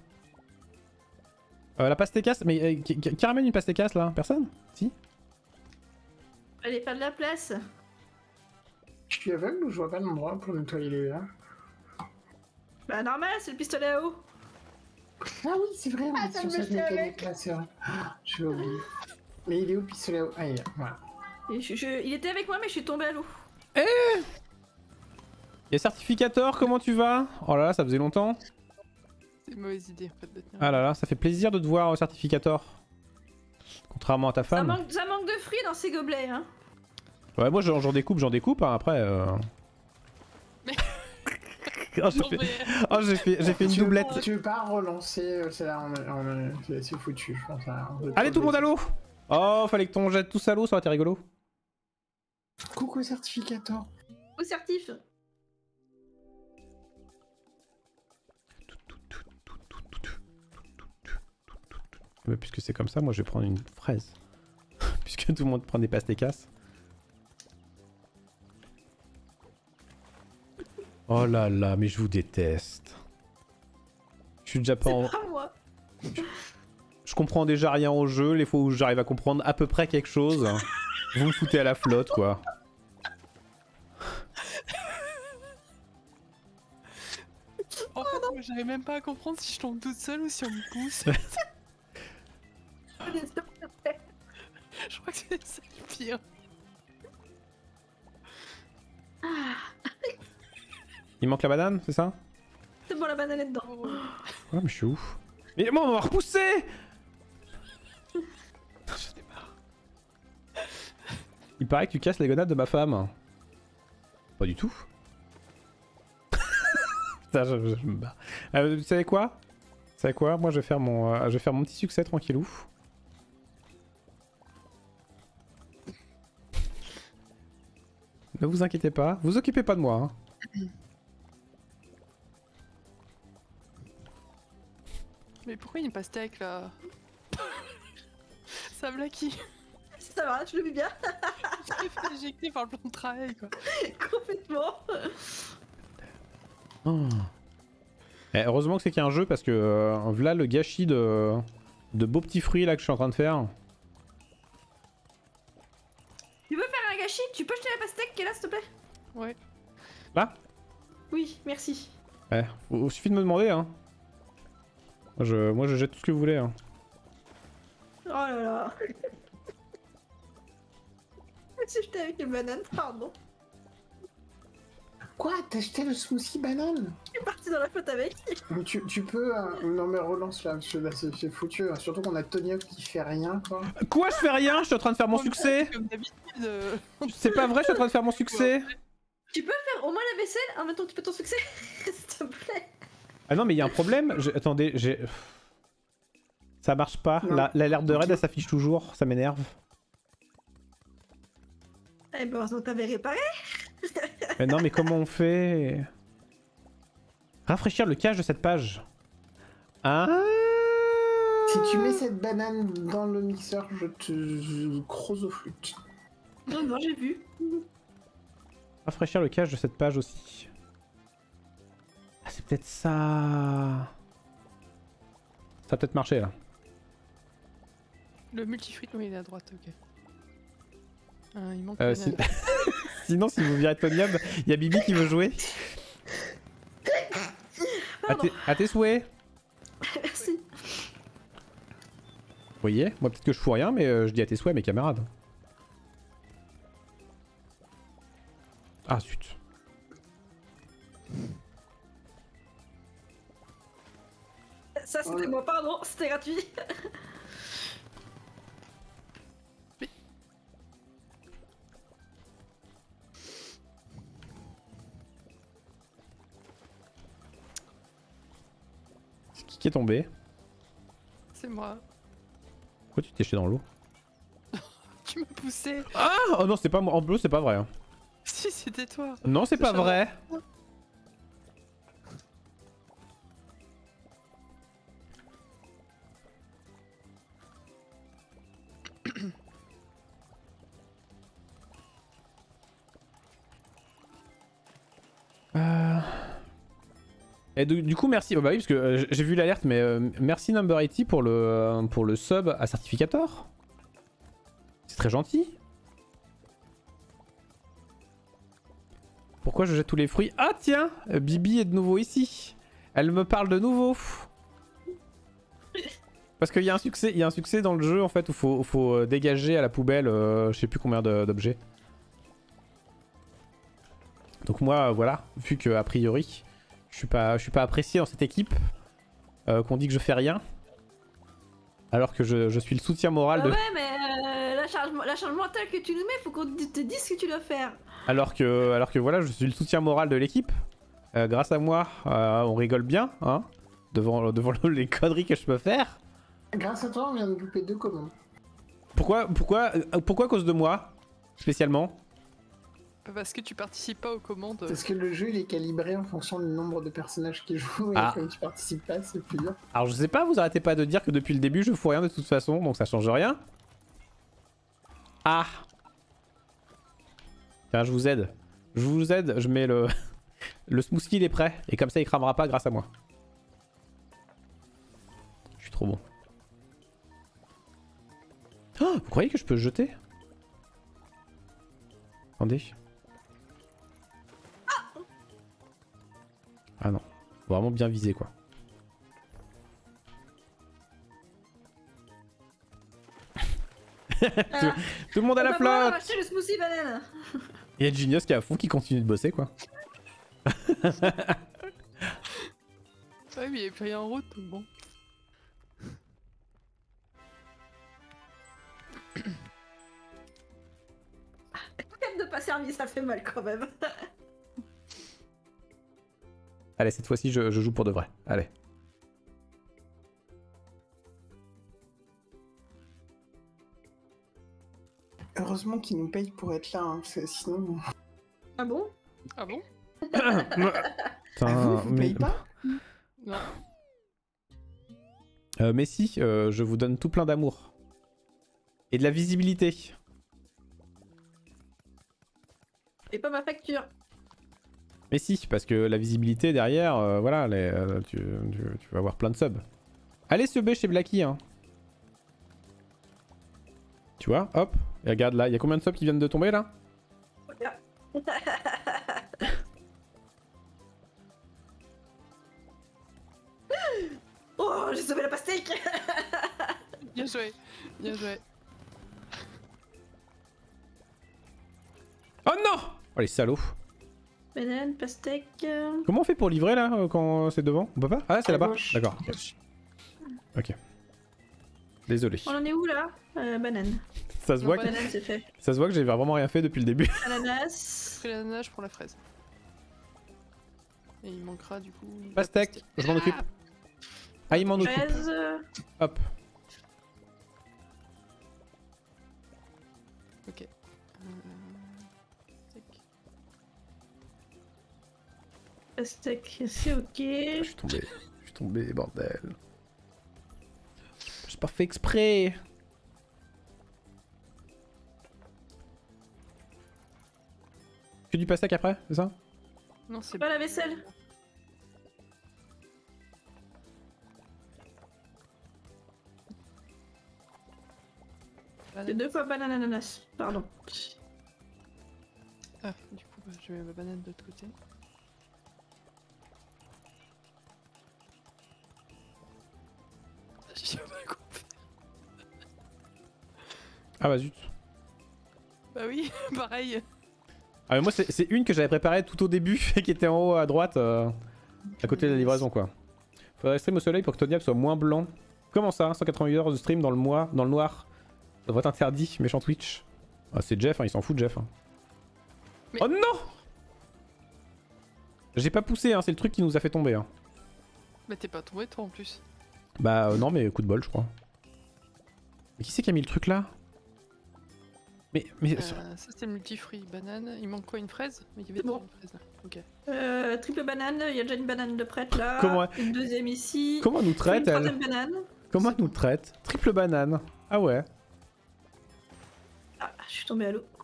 la pastécasse... Mais qui ramène une pastécasse là? Personne? Si?
Elle est pas de la place.
Je suis aveugle ou je vois pas l'endroit pour nettoyer les verres?
Bah normal, c'est le pistolet à eau.
Ah oui, c'est vrai, on
Ah,
est
ça
sur
me
cette
fait avec.
mécanique là, c'est vrai. Ah, je vais oublier. Mais il est où le pistolet à eau? Ah, il est là, voilà.
Et il était avec moi, mais je suis tombée à l'eau.
Y'a Certificator, comment tu vas? Oh là là, ça faisait longtemps.
C'est une mauvaise idée en fait de tenir.
Ah là là, ça fait plaisir de te voir, Certificator. Contrairement à ta
Ça
femme.
manque de fruits dans ces gobelets, hein.
Ouais, moi j'en découpe, hein, après...
Mais-
Oh,
Non, mais-
j'ai fait une doublette.
Tu veux pas relancer celle-là, c'est foutu, je pense. Là,
Allez, tout le monde à l'eau! Oh, fallait que ton jette tous à l'eau, ça aurait été rigolo.
Coucou Certificator.
Au certif.
Mais puisque c'est comme ça, moi je vais prendre une fraise. Puisque tout le monde prend des pastécas. Oh là là, mais je vous déteste. Je suis déjà pas en...
C'est pas moi.
Je comprends déjà rien au jeu, les fois où j'arrive à comprendre à peu près quelque chose, vous me foutez à la flotte quoi.
En fait, moi, j'arrive même pas à comprendre si je tombe toute seule ou si on me pousse. Je crois que c'est ça le pire.
Il manque la banane, c'est ça?
C'est bon, la banane est dedans.
Oh.
Ouais mais je suis ouf. Mais moi on m'a repoussé. J'en ai marre. Il paraît que tu casses les gonades de ma femme. Pas du tout. Putain, je me bats. Vous savez quoi? Vous savez quoi? Moi je vais faire mon petit succès tranquillou. Ne vous inquiétez pas, vous occupez pas de moi. Hein.
Mais pourquoi il y a une pastèque là? Ça me l'a qui?
Ça va, je le vis bien.
J'ai fait éjecter par le plan de travail quoi.
Complètement.
Oh. Eh, heureusement que c'est qu'il y a un jeu parce que voilà le gâchis de beaux petits fruits là que je suis en train de faire.
Tu veux faire un gâchis? Tu peux jeter la pastèque qui est là, s'il te plaît?
Ouais.
Là?
Oui, merci.
Eh, il suffit de me demander hein. Moi je jette tout ce que vous voulez hein.
Oh là là. J'ai jeté avec une banane, pardon.
Quoi? T'as acheté le smoothie banane?
Je suis partie dans la flotte avec.
Mais tu peux... Non mais relance là, parce que là c'est foutu. Surtout qu'on a Tonya qui fait rien quoi.
Quoi, je fais rien? Je suis en train de faire mon succès.
Comme d'habitude.
C'est pas vrai, je suis en train de faire mon succès.
Tu peux faire au moins la vaisselle en même temps que tu fais ton succès? S'il te plaît.
Ah non mais il y a un problème. Attendez, j'ai... Ça marche pas.
Non.
L'alerte de raid elle s'affiche toujours, ça m'énerve.
Eh ben, heureusement que t'avais réparé.
Mais non mais comment on fait? Rafraîchir le cache de cette page. Ah.
Si tu mets cette banane dans le mixeur, je te croise au flûte.
Non, non, j'ai vu.
Rafraîchir le cache de cette page aussi. Ah c'est peut-être ça. Ça a peut-être marché là.
Le multifruit, oui, il est à droite, ok. Il manque
Si- Sinon si vous virez Tonium, il y a Bibi qui veut jouer.
Pardon.
À tes souhaits.
Merci.
Vous voyez, moi peut-être que je fous rien, mais je dis à tes souhaits, mes camarades. Ah, zut.
Ça, c'était moi, pardon, c'était gratuit.
Qui est tombé?
C'est moi.
Pourquoi tu t'es jeté dans l'eau?
Tu m'as poussé.
Ah! Oh non, c'est pas moi. En bleu, c'est pas vrai. Hein.
Si, c'était toi.
Non, c'est pas
Chameau.
vrai. Et du coup, merci. Bah oui, parce que j'ai vu l'alerte, mais merci Number 80 pour le sub à Certificator. C'est très gentil. Pourquoi je jette tous les fruits? Ah tiens, Bibi est de nouveau ici. Elle me parle de nouveau. Parce qu'il y a un succès dans le jeu en fait où faut dégager à la poubelle je sais plus combien d'objets. Donc moi voilà, vu que a priori je suis pas apprécié dans cette équipe, qu'on dit que je fais rien, alors que je suis le soutien moral de...
Ouais, mais la charge mentale que tu nous mets, faut qu'on te dise ce que tu dois faire.
Alors que voilà, je suis le soutien moral de l'équipe. Grâce à moi, on rigole bien, hein, devant les conneries que je peux faire.
Grâce à toi, on vient de louper 2 commandes.
Pourquoi à cause de moi, spécialement?
Parce que tu participes pas aux commandes.
Parce que le jeu il est calibré en fonction du nombre de personnages qui jouent et
Ah.
comme tu participes pas, c'est plus dur.
Alors je sais pas, vous arrêtez pas de dire que depuis le début je fous rien de toute façon, donc ça change rien. Ah. Tiens, je vous aide. Je vous aide, je mets le... le smoothie il est prêt, et comme ça il cramera pas grâce à moi. Je suis trop bon. Oh, vous croyez que je peux jeter? Attendez. Ah non. Faut vraiment bien viser quoi.
Ah.
Tout le monde à la
On va pouvoir
flotte.
acheter le smoothie banane.
Il y a Genius qui est à fond, qui continue de bosser quoi.
Ouais, mais il n'y avait plus rien en route, donc bon.
Quand de pas servi, ça fait mal quand même.
Allez, cette fois-ci je joue pour de vrai. Allez.
Heureusement qu'ils nous payent pour être là, hein, sinon.
Ah bon?
Ah bon?
Ah, vous payez pas?
Non.
Mais si, je vous donne tout plein d'amour. Et de la visibilité.
Et pas ma facture.
Mais si, parce que la visibilité derrière, voilà, tu vas avoir plein de subs. Allez subber chez Blacky, hein. Tu vois, hop, et regarde là, il y a combien de subs qui viennent de tomber là?
Oh, j'ai sauvé la pastèque.
Bien joué. Bien joué.
Oh non! Oh les salauds.
Banane, pastèque.
Comment on fait pour livrer là, quand c'est devant? On peut pas? Ah, c'est
À
là-bas?
gauche.
D'accord. Ok. Désolé.
On en est où là? Banane.
Ça se
Non,
voit que,
Banane, c'est fait.
ça se voit que j'ai vraiment rien fait depuis le début.
Ananas.
Pris l'ananas pour la fraise. Et il manquera du coup. la
Pastèque, je m'en occupe. Ah, il m'en occupe.
Fraise.
Hop.
Ok. Tac.
Pastèque, c'est ok.
Je suis tombé, bordel. J'ai pas fait exprès. Que du pastèque après, c'est ça?
Non, c'est
Pas la vaisselle. C'est 2 fois banane ananas. Pardon.
Ah, du coup, bah, je mets ma banane de l'autre côté. J'ai pas compris.
Ah bah zut.
Bah oui, pareil.
Ah mais moi c'est une que j'avais préparée tout au début et qui était en haut à droite, à côté de la livraison quoi. Faudrait stream au soleil pour que Tonyap soit moins blanc. Comment ça? 188 heures de stream dans le noir. Ça devrait être interdit, méchant Twitch. Ah c'est Jeff, hein, il s'en fout de Jeff. Hein.
Mais-
Oh non! J'ai pas poussé, hein, c'est le truc qui nous a fait tomber. Hein.
Mais t'es pas tombé toi en plus.
Bah non mais coup de bol je crois. Mais qui c'est qui a mis le truc là? Mais
Ça c'est multifruit, banane. Il manque quoi, une fraise? Mais il y avait
C'est bon.
déjà une fraise là. Ok.
Triple banane, il y a déjà une banane de prête là.
Comment-
Une deuxième ici.
comment elle nous
Une
traite elle?
troisième banane.
Comment elle nous traite? Triple banane. Ah ouais.
Ah, je suis tombée à l'eau.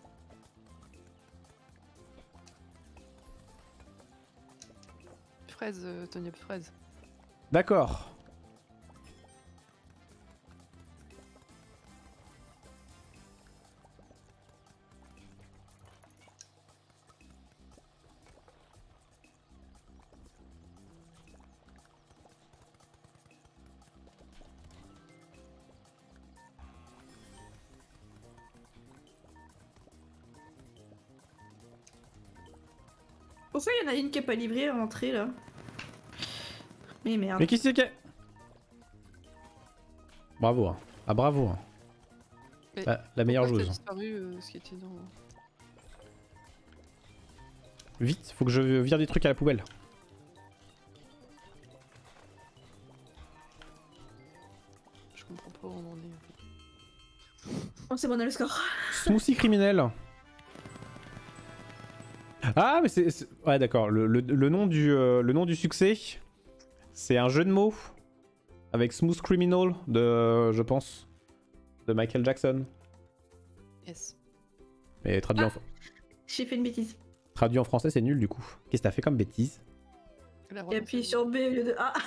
Fraise, Tony fraise.
D'accord.
Pourquoi il y en a une qui est pas livrée à l'entrée là? Mais merde.
Mais qui c'est qui est... Bravo. Hein. Ah bravo. Hein.
Mais
La meilleure
pourquoi
joueuse.
t'as disparu ce qui était dans...
Vite, faut que je vire des trucs à la poubelle.
Je comprends pas où on en est en fait.
Oh, c'est bon, on a le score.
Smoothie criminel. Ah, mais ouais, d'accord. Le nom du succès, c'est un jeu de mots avec Smooth Criminal de, je pense, de Michael Jackson.
Yes.
Mais
J'ai fait une bêtise.
traduit en français, c'est nul du coup. Qu'est-ce que t'as fait comme bêtise?
La
J'ai appuyé sur B au lieu de A.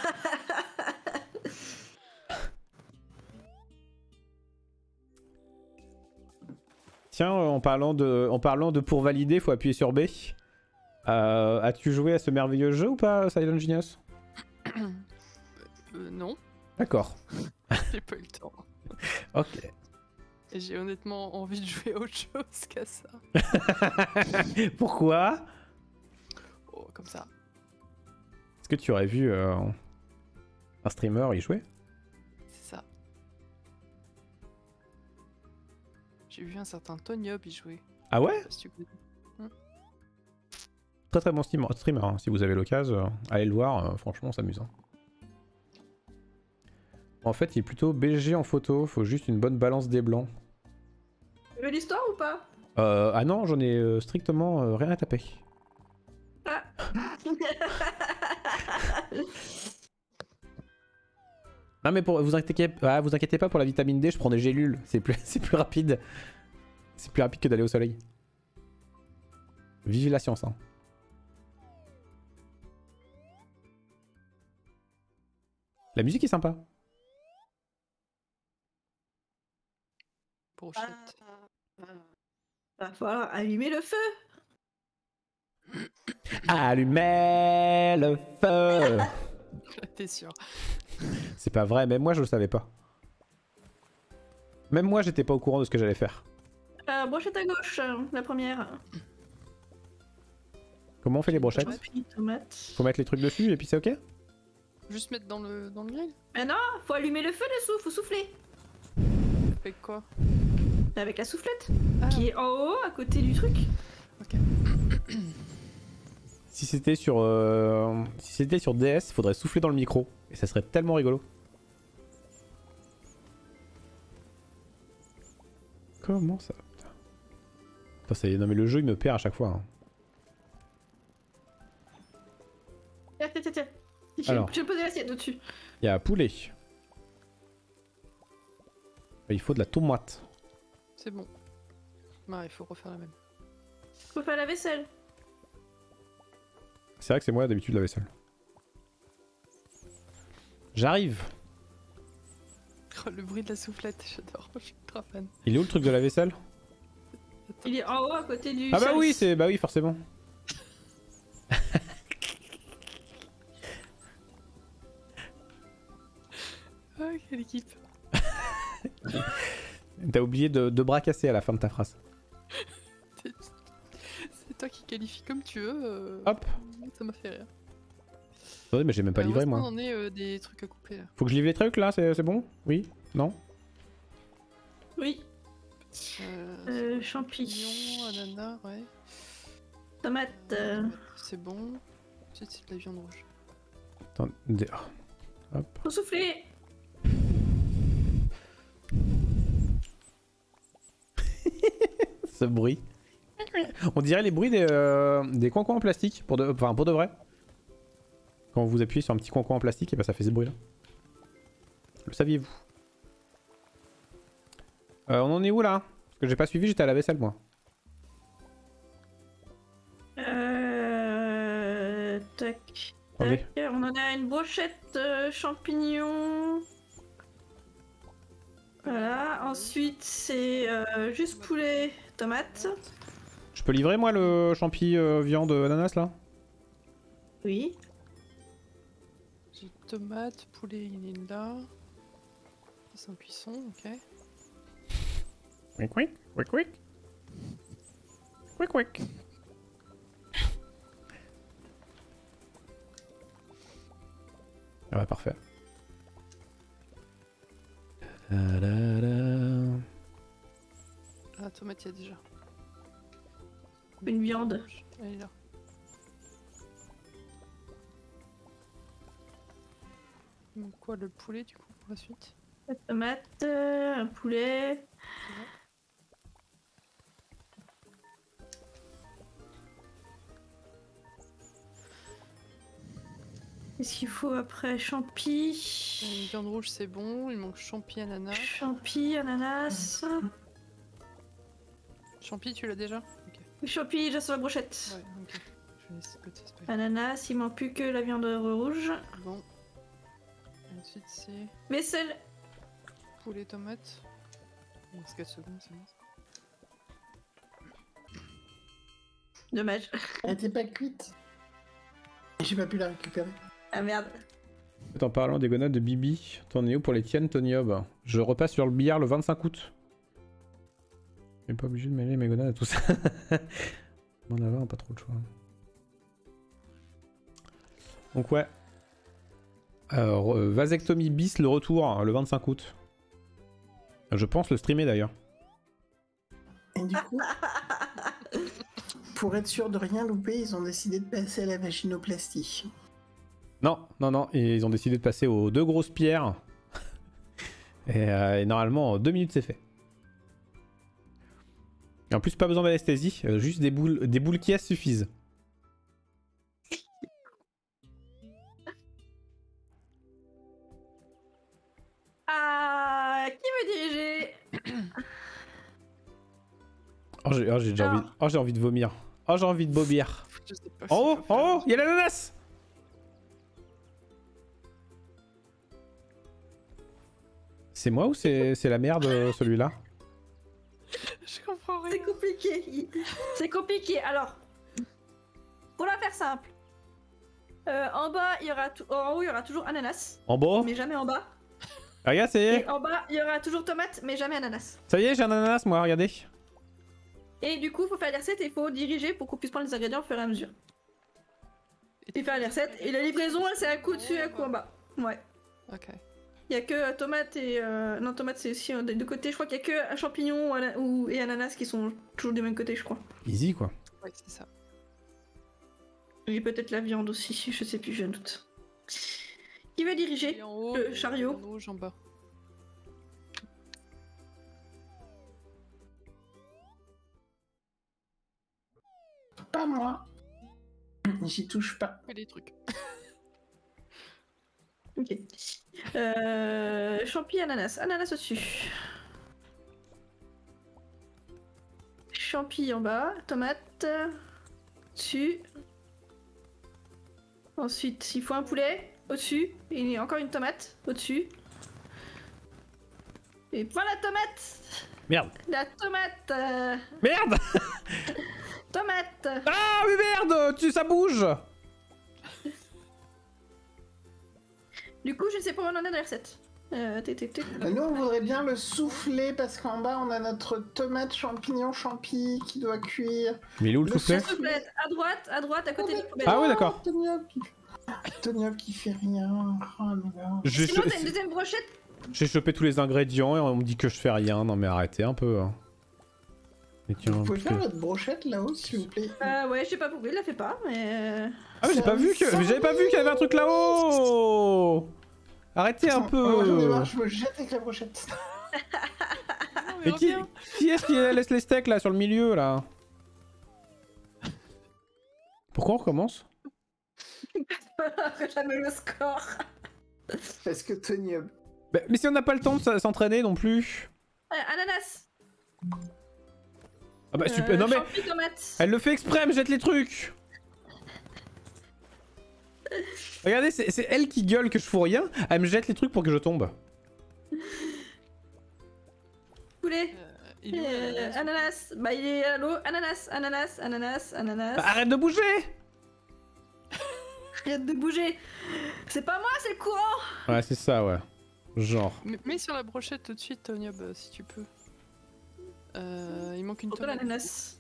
Tiens, en parlant de pour valider, faut appuyer sur B. As-tu joué à ce merveilleux jeu ou pas, Silent Genius?
Non,
D'accord.
j'ai pas eu le temps.
Ok.
Et j'ai honnêtement envie de jouer à autre chose qu'à ça.
Pourquoi?
Oh, comme ça.
Est-ce que tu aurais vu un streamer y jouer?
C'est ça. J'ai vu un certain Tony Hop y jouer.
Ah ouais?
Je sais pas si tu connais.
Très très bon streamer, hein. Si vous avez l'occasion, allez le voir, franchement on s'amuse. Hein. En fait il est plutôt BG en photo, faut juste une bonne balance des blancs.
Tu veux l'histoire ou pas?
Ah non, j'en ai strictement rien à taper.
Ah.
Non mais vous inquiétez pas pour la vitamine D, je prends des gélules, c'est plus rapide. C'est plus rapide que d'aller au soleil. Vive la science hein. La musique est sympa.
Brochette.
Va falloir allumer le feu.
Allumez le feu.
T'es sûr?
C'est pas vrai, même moi je le savais pas. Même moi j'étais pas au courant de ce que j'allais faire.
Brochette à gauche, la première.
Comment on fait les brochettes?
Puis tomate.
Faut mettre les trucs dessus et puis c'est ok?
Juste mettre dans le grill?
Mais non, faut allumer le feu dessous, faut souffler.
Avec quoi?
Avec la soufflette,
Ah,
qui est en haut, à côté du truc.
ok.
Si c'était sur DS, faudrait souffler dans le micro. Et ça serait tellement rigolo. Comment ça? Putain, ça y est, non mais le jeu il me perd à chaque fois. Hein.
Tiens.
Alors.
Je vais poser l'assiette au-dessus.
Il y a un poulet. Il faut de la tomate.
C'est bon. Bah, il faut refaire la même.
Faut faire la vaisselle.
C'est vrai que c'est moi d'habitude la vaisselle. J'arrive.
Oh, le bruit de la soufflette, j'adore, je suis trop fan.
Il est où le truc de la vaisselle?
Il est en haut, à côté du
Ah bah
service.
oui, bah oui, forcément.
Ah, quelle équipe.
T'as oublié de bras cassés à la fin de ta phrase.
C'est toi qui qualifies comme tu veux.
Hop.
Ça m'a fait rire.
Attendez, mais j'ai même pas livré moi.
On en est des trucs à couper là.
Faut que je livre les trucs là, c'est bon? Oui? Non?
Oui. Champignons,
Champignons, ananas, ouais.
tomates.
C'est bon. Ensuite, c'est de la viande rouge.
Attendez. Hop.
Faut souffler.
Ce bruit. On dirait les bruits des coins-coins en plastique, pour de vrai. Quand vous appuyez sur un petit coin-coin en plastique, et bah ça fait ce bruit là. Le saviez-vous? On en est où là? Parce que j'ai pas suivi, j'étais à la vaisselle moi.
Tac.
Allez.
Tac. On en a une brochette champignons. Voilà. Ensuite, c'est juste poulet, tomate.
Je peux livrer moi le champi viande ananas là?
Oui.
J'ai tomate, poulet, il est là. C'est en cuisson, ok.
Quick quick, quick quick. Quick quick. Ah ouais, parfait.
Ah, tomate, il y a déjà.
Une viande.
Elle est là. Donc quoi, le poulet du coup pour la suite?
La tomate, un poulet. Qu'est-ce qu'il faut après? Champi.
Une viande rouge, c'est bon. Il manque champi, ananas.
Champi, ananas.
Champi, tu l'as déjà? Ok.
Champi, déjà sur la brochette.
Ouais, ok. Je vais laisser de côté, c'est pas grave.
Ananas, il manque plus que la viande rouge.
Bon. Ensuite, c'est
Vaisselle.
poulet tomate. Il reste 4 secondes, c'est bon.
Dommage.
Elle était pas cuite. J'ai pas pu la récupérer.
Ah merde.
En parlant des gonades de Bibi, t'en es où pour les tiennes, Tony Hobb? Je repasse sur le billard le 25 août. Je suis pas obligé de mêler mes gonades à tout ça. Bon, là, on a pas trop le choix. Donc ouais. Vasectomie bis, le retour, hein, le 25 août. Je pense le streamer d'ailleurs.
Et du coup, pour être sûr de rien louper, ils ont décidé de passer à la vaginoplastie.
Non, non, non, et ils ont décidé de passer aux 2 grosses pierres. Et normalement, en 2 minutes, c'est fait. Et en plus, pas besoin d'anesthésie, juste des boules qui suffisent.
Ah, qui veut diriger?
Oh, j'ai déjà envie... Oh, j'ai envie de vomir. Oh, j'ai envie de bobir.
Je sais pas
En haut,
si on peut
en haut,
faire-
il y a l'ananas. C'est moi ou c'est la merde, celui-là?
Je comprends rien.
C'est compliqué. C'est compliqué. Alors, pour la faire simple, en bas, il y aura en haut, il y aura toujours ananas,
En bas?
mais jamais en bas.
Ah, regarde, ça y
Et
est.
en bas, il y aura toujours tomate, mais jamais ananas.
Ça y est, j'ai un ananas, moi, regardez.
Et du coup, il faut faire les recettes et il faut diriger pour qu'on puisse prendre les ingrédients au fur et à mesure. Et faire les recettes. Et la livraison, elle, c'est un coup dessus, un coup en bas. Ouais.
Ok.
Il y a que tomate et... Non, tomate, c'est aussi des deux côtés. Je crois qu'il y a que champignons et ananas qui sont toujours du même côté, je crois.
Easy, quoi.
Ouais, c'est ça.
Et peut-être la viande aussi, je sais plus, j'ai un doute. Qui veut diriger?
Et en haut,
Le chariot.
En rouge, en bas.
Pas moi. J'y touche pas.
Et les trucs.
Ok. Champi, ananas. Ananas au-dessus. Champi en bas. Tomate. Dessus. Ensuite, il faut un poulet. Au-dessus. Et encore une tomate. Au-dessus. Et voilà la tomate.
Merde.
La tomate.
Merde.
Tomate.
Ah, mais merde, ça bouge.
Du coup, je ne sais pas où on en est dans les recettes.
Nous, on voudrait bien le souffler parce qu'en bas, on a notre tomate, champignon, champi qui doit cuire.
Mais il est où le
Le
soufflet?
Soufflette, à droite, à côté des poubelles.
Ah oui, d'accord.
Tony Hawk qui fait rien. Oh là là.
Sinon, t'as une deuxième brochette.
J'ai chopé tous les ingrédients et on me dit que je fais rien. Non mais arrêtez un peu. Hein. Mais tiens,
Vous pouvez
parce
faire
que-
votre brochette là-haut, s'il vous plaît.
Ouais, je sais pas pourquoi il la fait pas, mais.
Ah mais j'ai pas vu que... Mais j'avais pas vu qu'il y avait un truc là-haut. Arrêtez un
Oh, j'en ai
peu.
marre, je me jette avec la brochette.
Non,
Mais qui est-ce qui laisse les steaks là sur le milieu là? Pourquoi on recommence?
Jamais le score.
Parce que Tony Hawk.
Bah, mais si on n'a pas le temps de s'entraîner non plus.
Ananas.
Ah bah super. Non mais
Champi, tomate.
elle le fait exprès, elle me jette les trucs. Regardez, c'est elle qui gueule que je fous rien. Elle me jette les trucs pour que je tombe.
Poulet.
Il est où, l'ananas
Ananas. Bah, il est à l'eau. Ananas, ananas, ananas, ananas.
Bah, arrête de bouger.
Arrête de bouger. C'est pas moi, c'est le courant.
Ouais, c'est ça, ouais. Genre.
Mets sur la brochette tout de suite, Tonya, si tu peux. Il manque une
Pour toi,
tomate.
l'ananas.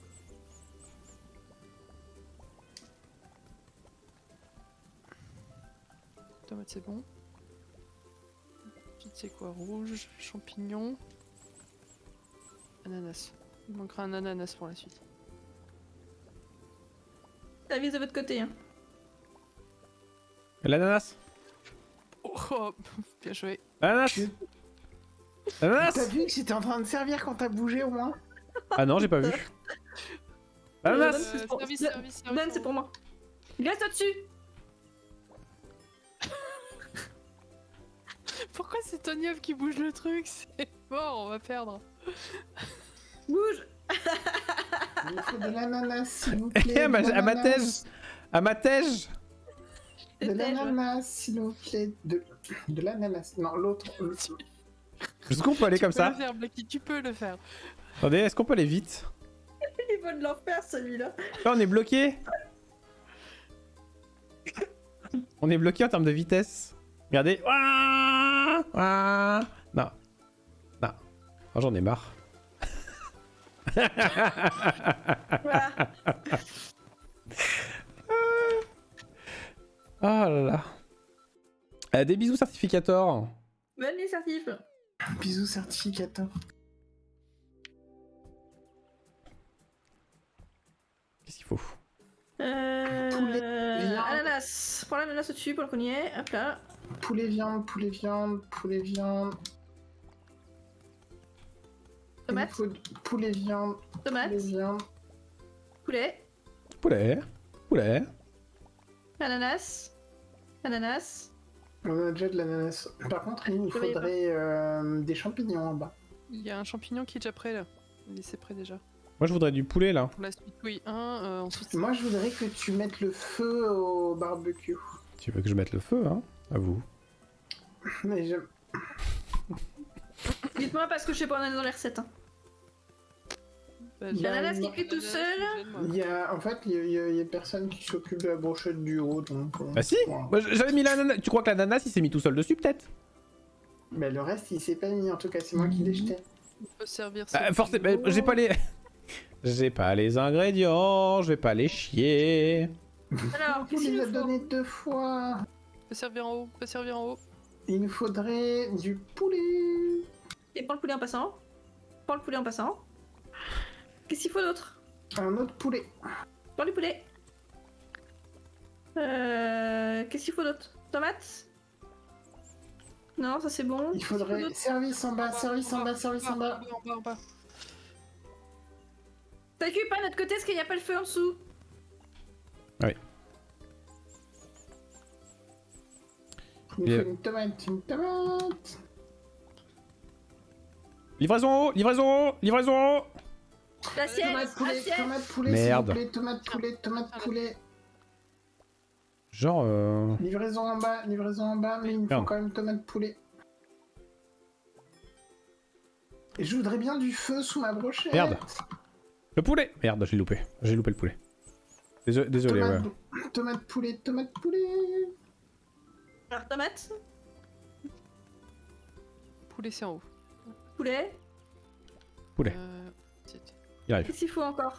Tomate, c'est bon. Ensuite, c'est quoi? Rouge, champignon, ananas. Il manquera un ananas pour la suite.
La vis de votre côté. Hein.
L'ananas.
Oh, bien joué.
Ananas.
T'as
Ananas.
vu que c'était en train de servir quand t'as bougé au moins?
Ah non, j'ai pas vu. Ananas.
C'est pour-
service,
Dan,
service,
Dan, c'est pour moi. Il reste au-dessus.
c'est Tonyov qui bouge le truc, c'est mort, on va perdre.
Bouge.
Il faut de l'ananas, s'il vous
Eh,
plaît.
à ma tège. À ma tège.
De l'ananas, s'il vous plaît. De l'ananas. Non, l'autre.
Est-ce qu'on peut aller comme
Tu peux
ça?
le faire, Blacky, tu peux le faire.
Attendez, est-ce qu'on peut aller vite?
Il va de l'enfer celui-là.
Là, on est bloqué. On est bloqué en termes de vitesse. Regardez. Ouah, ouah. Non. Non. Oh, j'en ai marre.
Voilà.
Oh là là. Des bisous certificator.
Bonne les certifs.
Bisous certificateur.
Qu'est-ce qu'il faut?
Ananas. Prends l'ananas au-dessus pour qu'on y est. Hop là.
Poulet viande, poulet viande, poulet viande.
Tomate.
Il faut poulet viande,
Tomate.
poulet viande.
Poulet.
Poulet. Poulet.
Ananas. Ananas.
On a déjà de l'ananas. Par contre, il nous
Je l'avais
faudrait des champignons en bas.
Il y a un champignon qui est déjà prêt là. Il est prêt déjà.
Moi, je voudrais du poulet là.
Pour la suite, oui, ensuite.
Moi, je voudrais que tu mettes le feu au barbecue.
Tu veux que je mette le feu, hein? À vous.
Mais je...
Dites-moi parce que je sais pas, on est dans les recettes. Hein.
Bah,
Il y a
L'ananas qui
une-
cuit tout seul.
Il y a, en fait, il y a personne qui s'occupe de la brochette du haut, donc...
Bah si.
voilà.
Moi, j'avais mis l'ananas. Tu crois que l'ananas, il s'est mis tout seul dessus, peut-être?
Mais le reste, il s'est pas mis, en tout cas, c'est moi qui l'ai jeté.
On peut servir ça.
Forcément, j'ai pas les... J'ai pas les ingrédients, je vais pas les chier.
Alors,
On
qu'est-ce qu'il
les a
nous faut?
donnés 2 fois.
On peut servir en haut, on peut servir en haut.
Il nous faudrait du poulet.
Et prends le poulet en passant. Prends le poulet en passant. Qu'est-ce qu'il faut d'autre?
Un autre poulet.
Prends du poulet. Qu'est-ce qu'il faut d'autre? Tomates? Non, ça c'est bon.
Il
Qu'est-ce qu'il faut
faudrait
d'autre?
service en bas, service en bas, service en bas.
En bas.
T'occupe pas à notre côté parce qu'il n'y a pas le feu en dessous.
Il
Bien.
faut une tomate, une tomate.
Livraison haut, livraison haut, livraison haut.
L'assiette,
Tomate poulet,
assiette.
tomate poulet,
Merde.
s'il vous plaît, tomate poulet, tomate poulet.
Genre,
Livraison en bas, mais il me faut
Merde.
quand même tomate poulet. Et je voudrais bien du feu sous ma brochette.
Merde. Le poulet. Merde, j'ai loupé. J'ai loupé le poulet. Désolé, ouais.
Tomate poulet, tomate poulet.
Alors, tomates,
Poulet, c'est en haut.
poulet.
Poulet.
C'était-
Il arrive.
Qu'est-ce qu'il faut encore?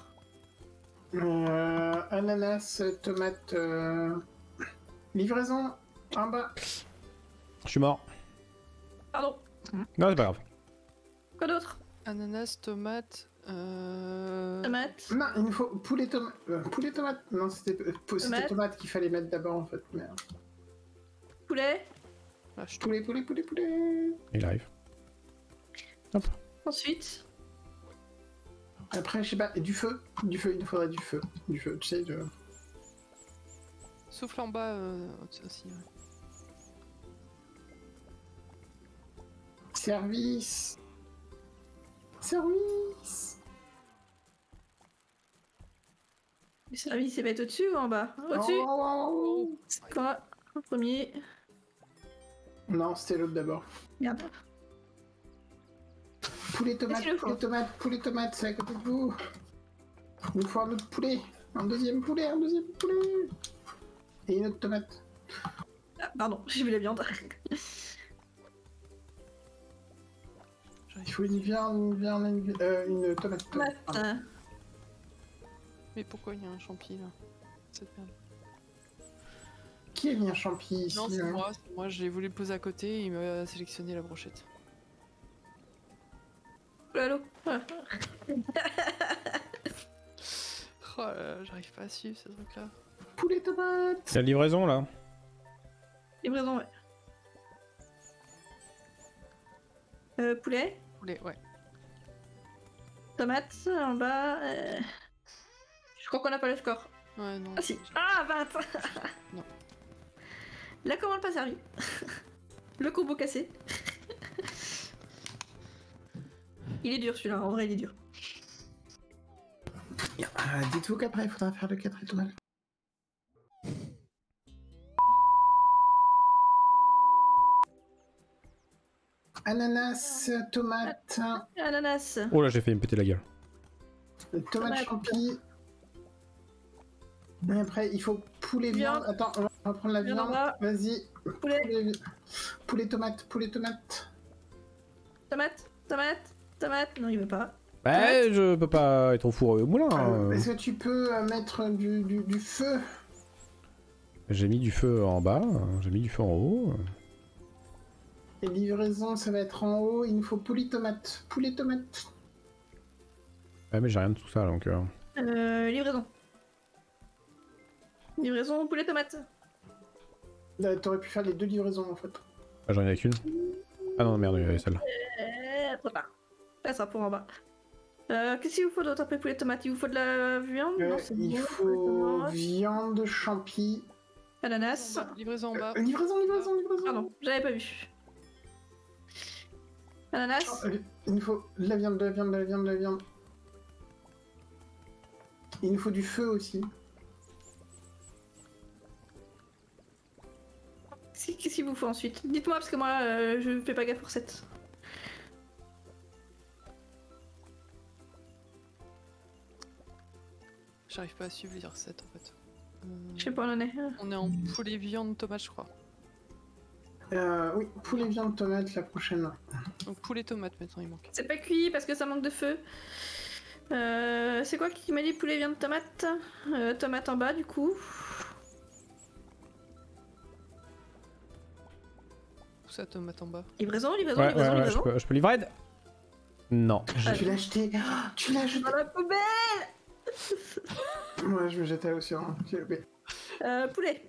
Ananas, tomate. Livraison en bas.
Je suis mort.
Pardon.
Non, c'est pas grave.
Quoi d'autre?
Ananas, tomate.
Tomates.
Non, il nous faut poulet tomate. Poulet tomate. Non, c'était
Tomate.
tomate qu'il fallait mettre d'abord en fait. Merde.
Poulet.
Vache,
Poulet, poulet, poulet, poulet.
Il arrive. Hop.
Ensuite.
Après, je sais pas, et du feu. Du feu, il nous faudrait du feu. Du feu, tu sais, de...
Souffle en bas aussi. Ouais.
Service. Service.
Le service, il va être au-dessus ou en bas? Au-dessus.
Oh.
C'est quoi? Le premier.
Non, c'était l'autre d'abord.
Merde.
Poulet tomate,
Qu'est-ce qu'il nous faut
poulet tomate, c'est à côté de vous. Il nous faut un autre poulet. Un deuxième poulet, un deuxième poulet. Et une autre tomate.
Ah, pardon, j'ai vu la viande.
Il faut une viande, une tomate.
Tomate.
Pardon.
Mais pourquoi il y a un champi là? Cette merde.
Qui a mis un champi ici
Non, c'est
hein
moi, j'ai voulu le poser à côté et il m'a sélectionné la brochette.
Oh là là. Ah.
Oh là là, j'arrive pas à suivre ce truc là.
Poulet tomate.
C'est la livraison là.
Livraison, ouais. Poulet.
Poulet, ouais.
Tomate en bas. Je crois qu'on n'a pas le score.
Ouais, non.
Ah si. Ah, 20.
Non.
La commande pas servie. Le combo cassé. Il est dur celui-là, en vrai il est dur.
Dites-vous qu'après, il faudra faire le 4 étoiles. Ananas, tomate,
Ananas.
Oh là, j'ai failli me péter la gueule.
tomate
Tomate.
champi. Et après, il faut poulet viande.
Viande.
Attends, on va prendre la
Viande en
viande.
bas.
Vas-y.
Poulet.
Poulet tomate, poulet tomate.
Tomate. Tomate. Tomate. Non, il veut pas.
Bah, je peux pas être au four au moulin.
Est-ce que tu peux mettre du feu?
J'ai mis du feu en bas, j'ai mis du feu en haut.
Et livraison, ça va être en haut. Il nous faut poulet tomate. Poulet tomate.
Ouais, mais j'ai rien de tout ça donc.
Livraison. Livraison, poulet tomate.
T'aurais pu faire les 2 livraisons en fait.
Ah, j'en ai qu'une. Ah non, merde, il y avait celle-là.
Trop tard. Ça sera pour en bas. Qu'est-ce qu'il vous faut d'autre après poulet tomate? Il vous faut de la viande? Non, c'est
Il
bon,
faut
poulet tomate.
viande, champi.
Ananas.
Livraison en bas.
Livraison.
Pardon, j'avais pas vu. Ananas.
Il nous faut de la viande. Il nous faut du feu aussi.
Qu'est-ce qu'il vous faut ensuite? Dites-moi parce que moi je fais pas gaffe aux recettes.
J'arrive pas à suivre les recettes en fait.
Je sais pas où on en est.
On est en poulet viande tomate je crois.
Oui, poulet viande tomate la prochaine.
Donc poulet tomate maintenant il manque.
C'est pas cuit parce que ça manque de feu. C'est quoi qui m'a dit poulet viande tomate? Tomate en bas du coup.
Tout ça tomate en bas.
Livraison.
Ouais, je peux livrer. Non.
Tu l'as acheté. Tu l'as jeté.
Dans la poubelle.
Ouais, je me jetais aussi. Hein. J'ai loupé.
Poulet.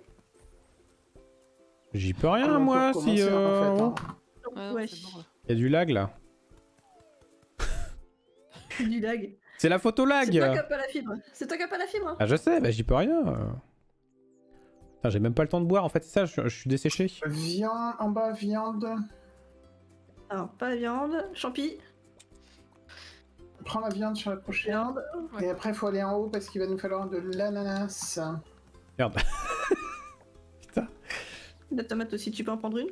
J'y peux
On
rien
peut
moi
recommencer,
si.
en fait, hein.
Ah non,
Ouais.
c'est bon là.
Y a du lag là.
Du lag.
C'est la photo lag.
C'est toi qui as pas la fibre. C'est toi qui as pas la fibre.
Ah je sais, bah j'y peux rien. Putain, j'ai même pas le temps de boire en fait, c'est ça, je suis desséché.
Viande en bas, viande.
Alors pas la viande. Champi.
Prends la viande sur la prochaine.
Viande.
Et après, il faut aller en haut parce qu'il va nous falloir de l'ananas.
Merde. Putain.
La tomate aussi, tu peux en prendre une.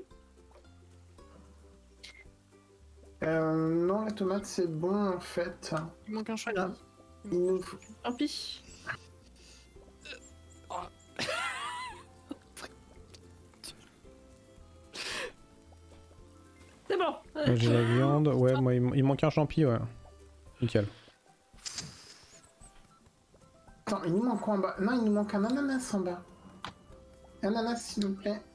Non, la tomate, c'est bon en fait.
Il manque un
Pas
champi.
grave.
Il nous faut...
Champi. C'est bon.
Moi, j'ai la viande, ouais, moi il manque un champi, ouais. Nickel.
Attends, il nous manque quoi en bas? Non, il nous manque un ananas en bas. Ananas, s'il vous plaît.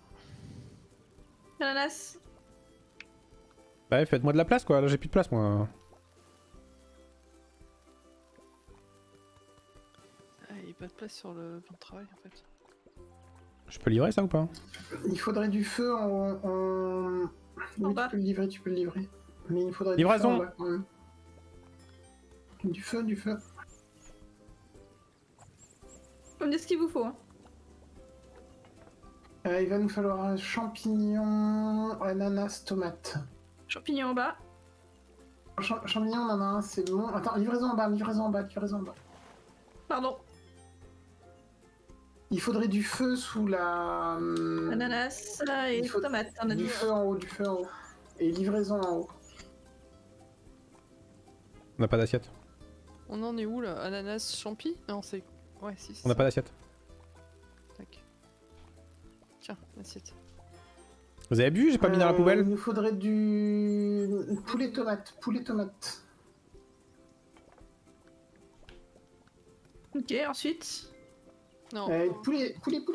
Ananas.
Ouais, faites-moi de la place quoi, là j'ai plus de place moi.
Ah, il n'y a pas de place sur le plan de travail en fait.
Je peux livrer ça ou pas?
Il faudrait du feu en... Oui,
bas.
tu peux le livrer. Mais il faudrait
Livraison.
du feu en bas quand même. Du feu.
On me dit ce qu'il vous faut. Hein.
Il va nous falloir champignons, ananas, tomate.
Champignons en bas.
Champignons, on en a un, c'est bon. Attends, livraison en bas.
Pardon.
Il faudrait du feu sous la...
Ananas et
il faut
tomate. On a dit.
du feu en haut. Et livraison en haut.
On n'a pas d'assiette.
On en est où là? Ananas, champi? Non, c'est. Ouais, si.
On n'a pas d'assiette.
Tac. Tiens, assiette.
Vous avez bu? J'ai pas mis dans la
Il
poubelle.
nous faudrait du... poulet tomate.
Ok, ensuite.
Non,
Poulet.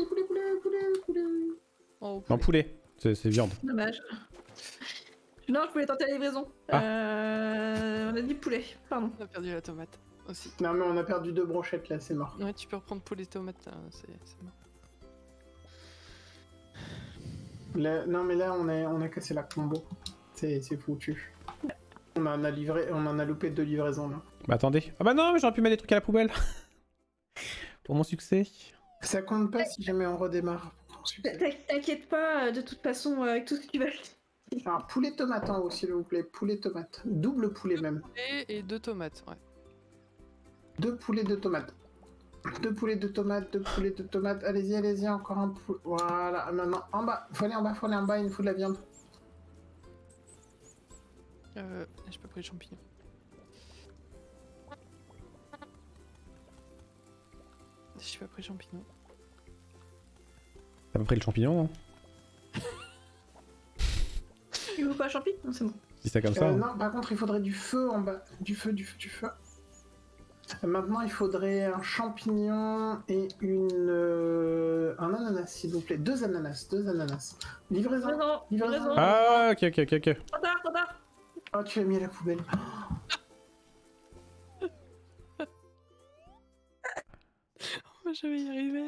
en haut.
Non, poulet. C'est viande.
Dommage. Non, je voulais tenter la livraison.
Ah.
On a dit poulet, pardon.
On a perdu la tomate aussi.
Non mais on a perdu 2 brochettes là, c'est mort.
Ouais, tu peux reprendre poulet tomate, c'est bon.
Là, non mais là on a cassé la combo. C'est foutu. On en a loupé 2 livraisons là.
Bah attendez. Ah bah non, mais j'aurais pu mettre des trucs à la poubelle. Pour mon succès.
Ça compte pas si jamais on redémarre.
T'inquiète pas, de toute façon, avec tout ce que tu vas acheter,
Alors, poulet tomate en haut, s'il vous plaît. Poulet tomate. Double poulet même.
Et 2 tomates, ouais.
2 poulets de tomates. 2 poulets de tomates, 2 poulets de tomates. Allez-y, allez-y, encore un poulet. Voilà, maintenant, en bas. Faut aller en bas, faut aller en bas, il nous faut de la viande.
J'ai pas pris le champignon. J'ai pas pris le champignon.
T'as pas pris le champignon, non?
Il veut pas champi? Non, c'est bon.
Si c'est comme ça. Hein.
Non, par contre, il faudrait du feu en bas. Du feu. Maintenant, il faudrait un champignon et un ananas, s'il vous plaît. 2 ananas. Livraison. Livraison.
Ah, ok.
Trop tard.
Oh, tu l'as mis à la poubelle.
Oh, je vais y arriver.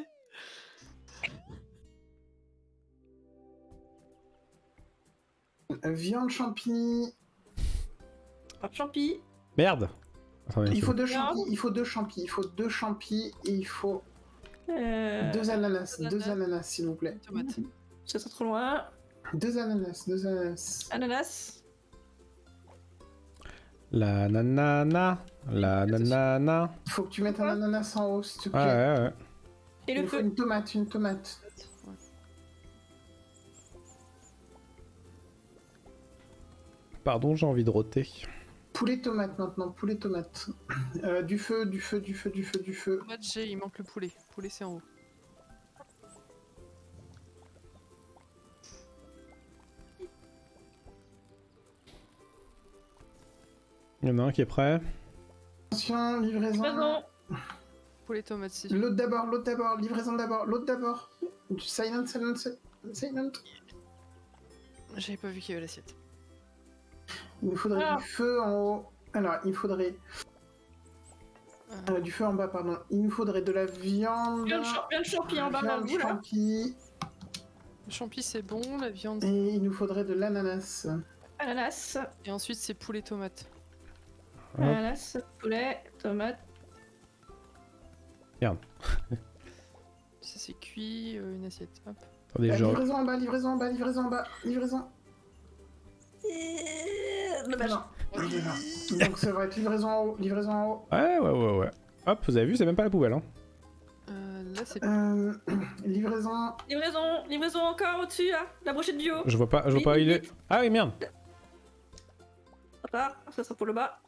Viande champignon.
Pas de champi.
Merde. Attendez,
Il faut
c'est
2 champis. Il faut 2 champis. Il faut 2 champis et il faut 2 ananas. 2 ananas, s'il vous plaît.
Tomate.
Ça sera trop loin.
2 ananas.
Ananas.
La nanana. La nanana.
Il faut que tu mettes un ananas en haut, s'il te plaît.
Ouais.
Et
Il
le
nous faut
feu.
une tomate.
Ouais.
Pardon, j'ai envie de roter.
Poulet tomate maintenant, poulet tomate. Du feu.
Tomate, il manque le poulet. Poulet, c'est en haut.
Il y en a un qui est prêt.
Attention, livraison.
Livraison.
Poulet, tomate, c'est
L'autre d'abord, livraison d'abord, l'autre d'abord. Silent.
J'avais pas vu qu'il y avait l'assiette.
Il nous faudrait du feu en haut. Alors, il faudrait... du feu en bas, pardon. Il nous faudrait de la viande.
Viande champi en bas, là,
Viande
vous, là.
champi.
Le champi, c'est bon. La viande.
Et il nous faudrait de l'ananas.
Ananas.
Et ensuite, c'est poulet, tomate.
Hop.
Ananas, poulet, tomate.
Merde.
Ça, c'est cuit. Une assiette. Hop.
Attendez, je...
Livraison en bas. Livraison.
Dommage.
Non, il est là. Donc ça va être livraison en haut.
Ouais. Hop, vous avez vu, c'est même pas la poubelle. Hein.
Là, c'est
Livraison.
Livraison encore au-dessus, là. La brochette du haut.
Je vois pas où il est. Ah oui, merde.
Trop tard, ça sera pour le bas.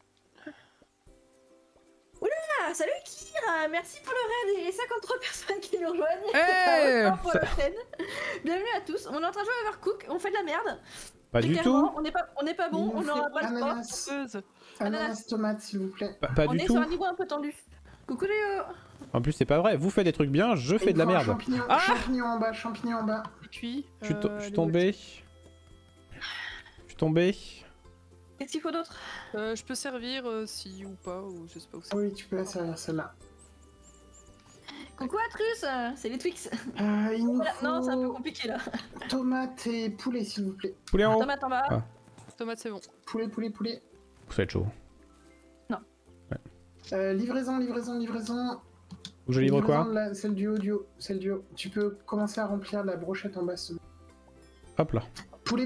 Oula, salut Kira, merci pour le raid et les 53 personnes qui nous rejoignent.
Hey
Autant pour la chaîne. Bienvenue à tous, on est en train de jouer à Overcook, on fait de la merde.
Pas du
Clairement,
tout.
on n'est pas bon, on n'aura pas le sport.
Creuse.
Ananas tomate, s'il vous plaît.
Pas
On
du
est
tout.
sur un niveau un peu tendu. Coucou Léo.
En plus, c'est pas vrai. Vous faites des trucs bien, je fais
Il
de la
faut un
merde.
Champignon,
Ah
champignon en bas.
C'est cuit.
Je suis tombé.
Qu'est-ce qu'il faut d'autre?
Je peux servir si ou pas, ou je sais pas où c'est.
Oui, tu peux la servir celle-là.
Coucou Atrus, c'est les Twix.
Il nous faut
Non, c'est un peu compliqué là.
tomate et poulet, s'il vous plaît.
Poulet en haut.
Tomate en bas.
Ah.
Tomate, c'est bon.
Poulet.
Ça va être chaud.
Livraison.
Où je livre quoi?
Livraison de celle du haut. Tu peux commencer à remplir la brochette en bas.
Hop là.
Poulet.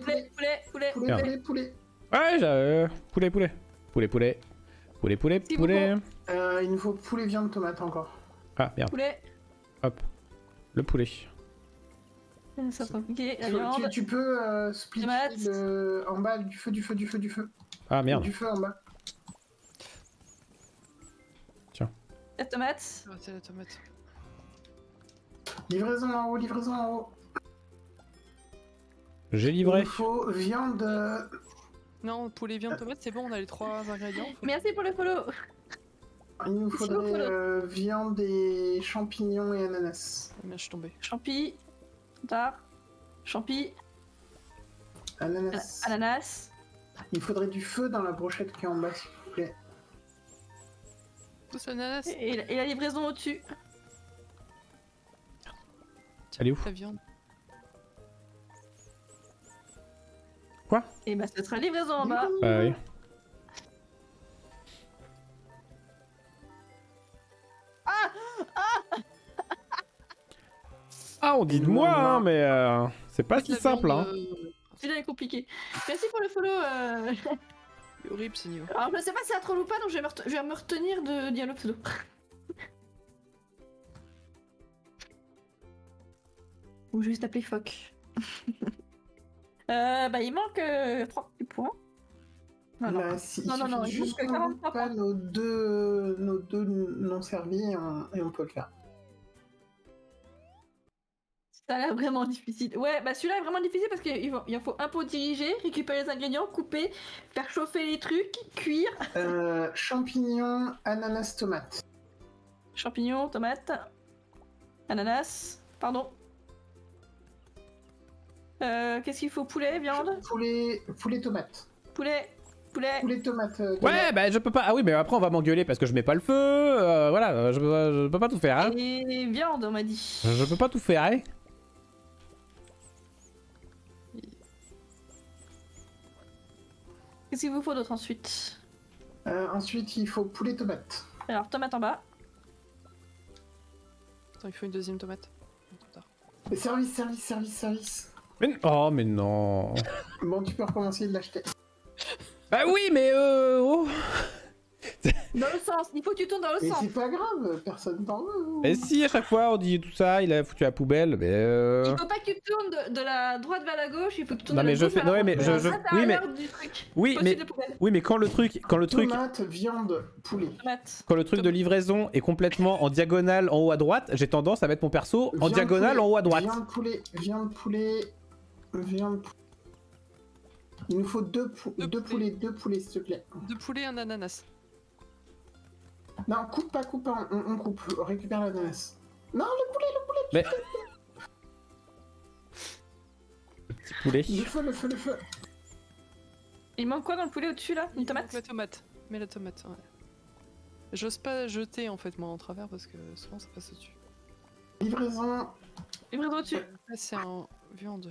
Ouais, j'ai... Poulet.
Il nous faut poulet, viande, tomate encore.
Ah, merde.
Poulet.
Hop. Le poulet.
Ça sera compliqué. La viande.
Tu peux splitter
Tomate.
en bas du feu.
Ah, merde.
Du feu en bas.
La tomate.
Ah, c'est la tomate.
Livraison en haut.
J'ai
Il
livré.
nous faut viande.
Non, poulet, viande, tomate, c'est bon, on a les 3 ingrédients.
Merci pour le follow.
Il nous
Merci
faudrait
beaucoup,
viande et champignons et ananas.
Bien, je suis tombée.
Champi. Tard. Champi.
Ananas.
Ananas.
Il faudrait du feu dans la brochette qui est en bas, s'il vous plaît.
Tous ananas.
Et la livraison au-dessus.
Elle est où?
La viande.
Quoi?
Et bah, ça sera livraison en bas.
Bah oui. Ah, on dit de moi, hein, mais c'est pas si
La
simple,
viande,
hein.
Celui-là est compliqué. Merci pour le follow.
C'est horrible ce niveau.
Alors je sais pas si ça troll ou pas, donc je vais me retenir de dire le pseudo. Ou juste appeler Foc. Bah il manque 3 petits points. Non, non.
Bah, si,
Non,
il
non,
suffit
non, il
juste
manque
qu'on
43
loupe pas
points.
nos deux non servis et on peut le faire.
Ça a l'air vraiment difficile. Ouais, bah celui-là est vraiment difficile parce qu'il en faut un pot dirigé, récupérer les ingrédients, couper, faire chauffer les trucs, cuire.
Champignons, ananas, tomates.
Champignons, tomates, ananas, pardon. Qu'est-ce qu'il faut? Poulet, viande?
Poulet, tomates.
Poulet,
Poulet, tomates.
Ouais, bah je peux pas. Ah oui, mais après on va m'engueuler parce que je mets pas le feu. Voilà, je peux pas tout faire. Hein.
et viande, on m'a dit.
Je peux pas tout faire. Hein.
Qu'est-ce qu'il vous faut d'autre ensuite?
Ensuite, il faut poulet, tomates.
Alors, tomate en bas.
Attends, il faut une deuxième tomate. Trop tard.
Et service.
Oh, mais non.
Bon, tu peux recommencer de l'acheter.
Bah oui, mais oh.
Dans le sens, il faut que tu tournes dans le
Mais
sens.
c'est pas grave, personne t'en veut.
Et si à chaque fois on dit tout ça, il a foutu à la poubelle, mais
Il faut pas que tu tournes de la droite vers la gauche, il faut que tu tournes
Non,
de
mais
la
je
gauche
fais-
vers la
ouais, mais
droite.
je-
Ça, t'as
oui,
à
mais-
l'heure du truc.
oui,
Au-dessus
mais
des poubelles.
oui, mais quand le truc,
Tomates, viande, poulet.
Tomate.
quand le truc de livraison est complètement en diagonale en haut à droite, j'ai tendance à mettre mon perso en
Viande,
diagonale
poulet,
en haut à droite.
Viande, poulet. Il nous faut deux poulets, s'il te plaît.
2 poulets, un ananas.
Non, coupe pas, on coupe. Récupère l'ananas. Non,
Mais petit poulet.
le feu.
Il manque quoi dans le poulet au-dessus là? Une tomate?
La tomate. Mets la tomate, ouais. J'ose pas jeter en fait moi en travers parce que souvent ça passe au-dessus.
Livraison.
Livraison au-dessus.
Là c'est en viande.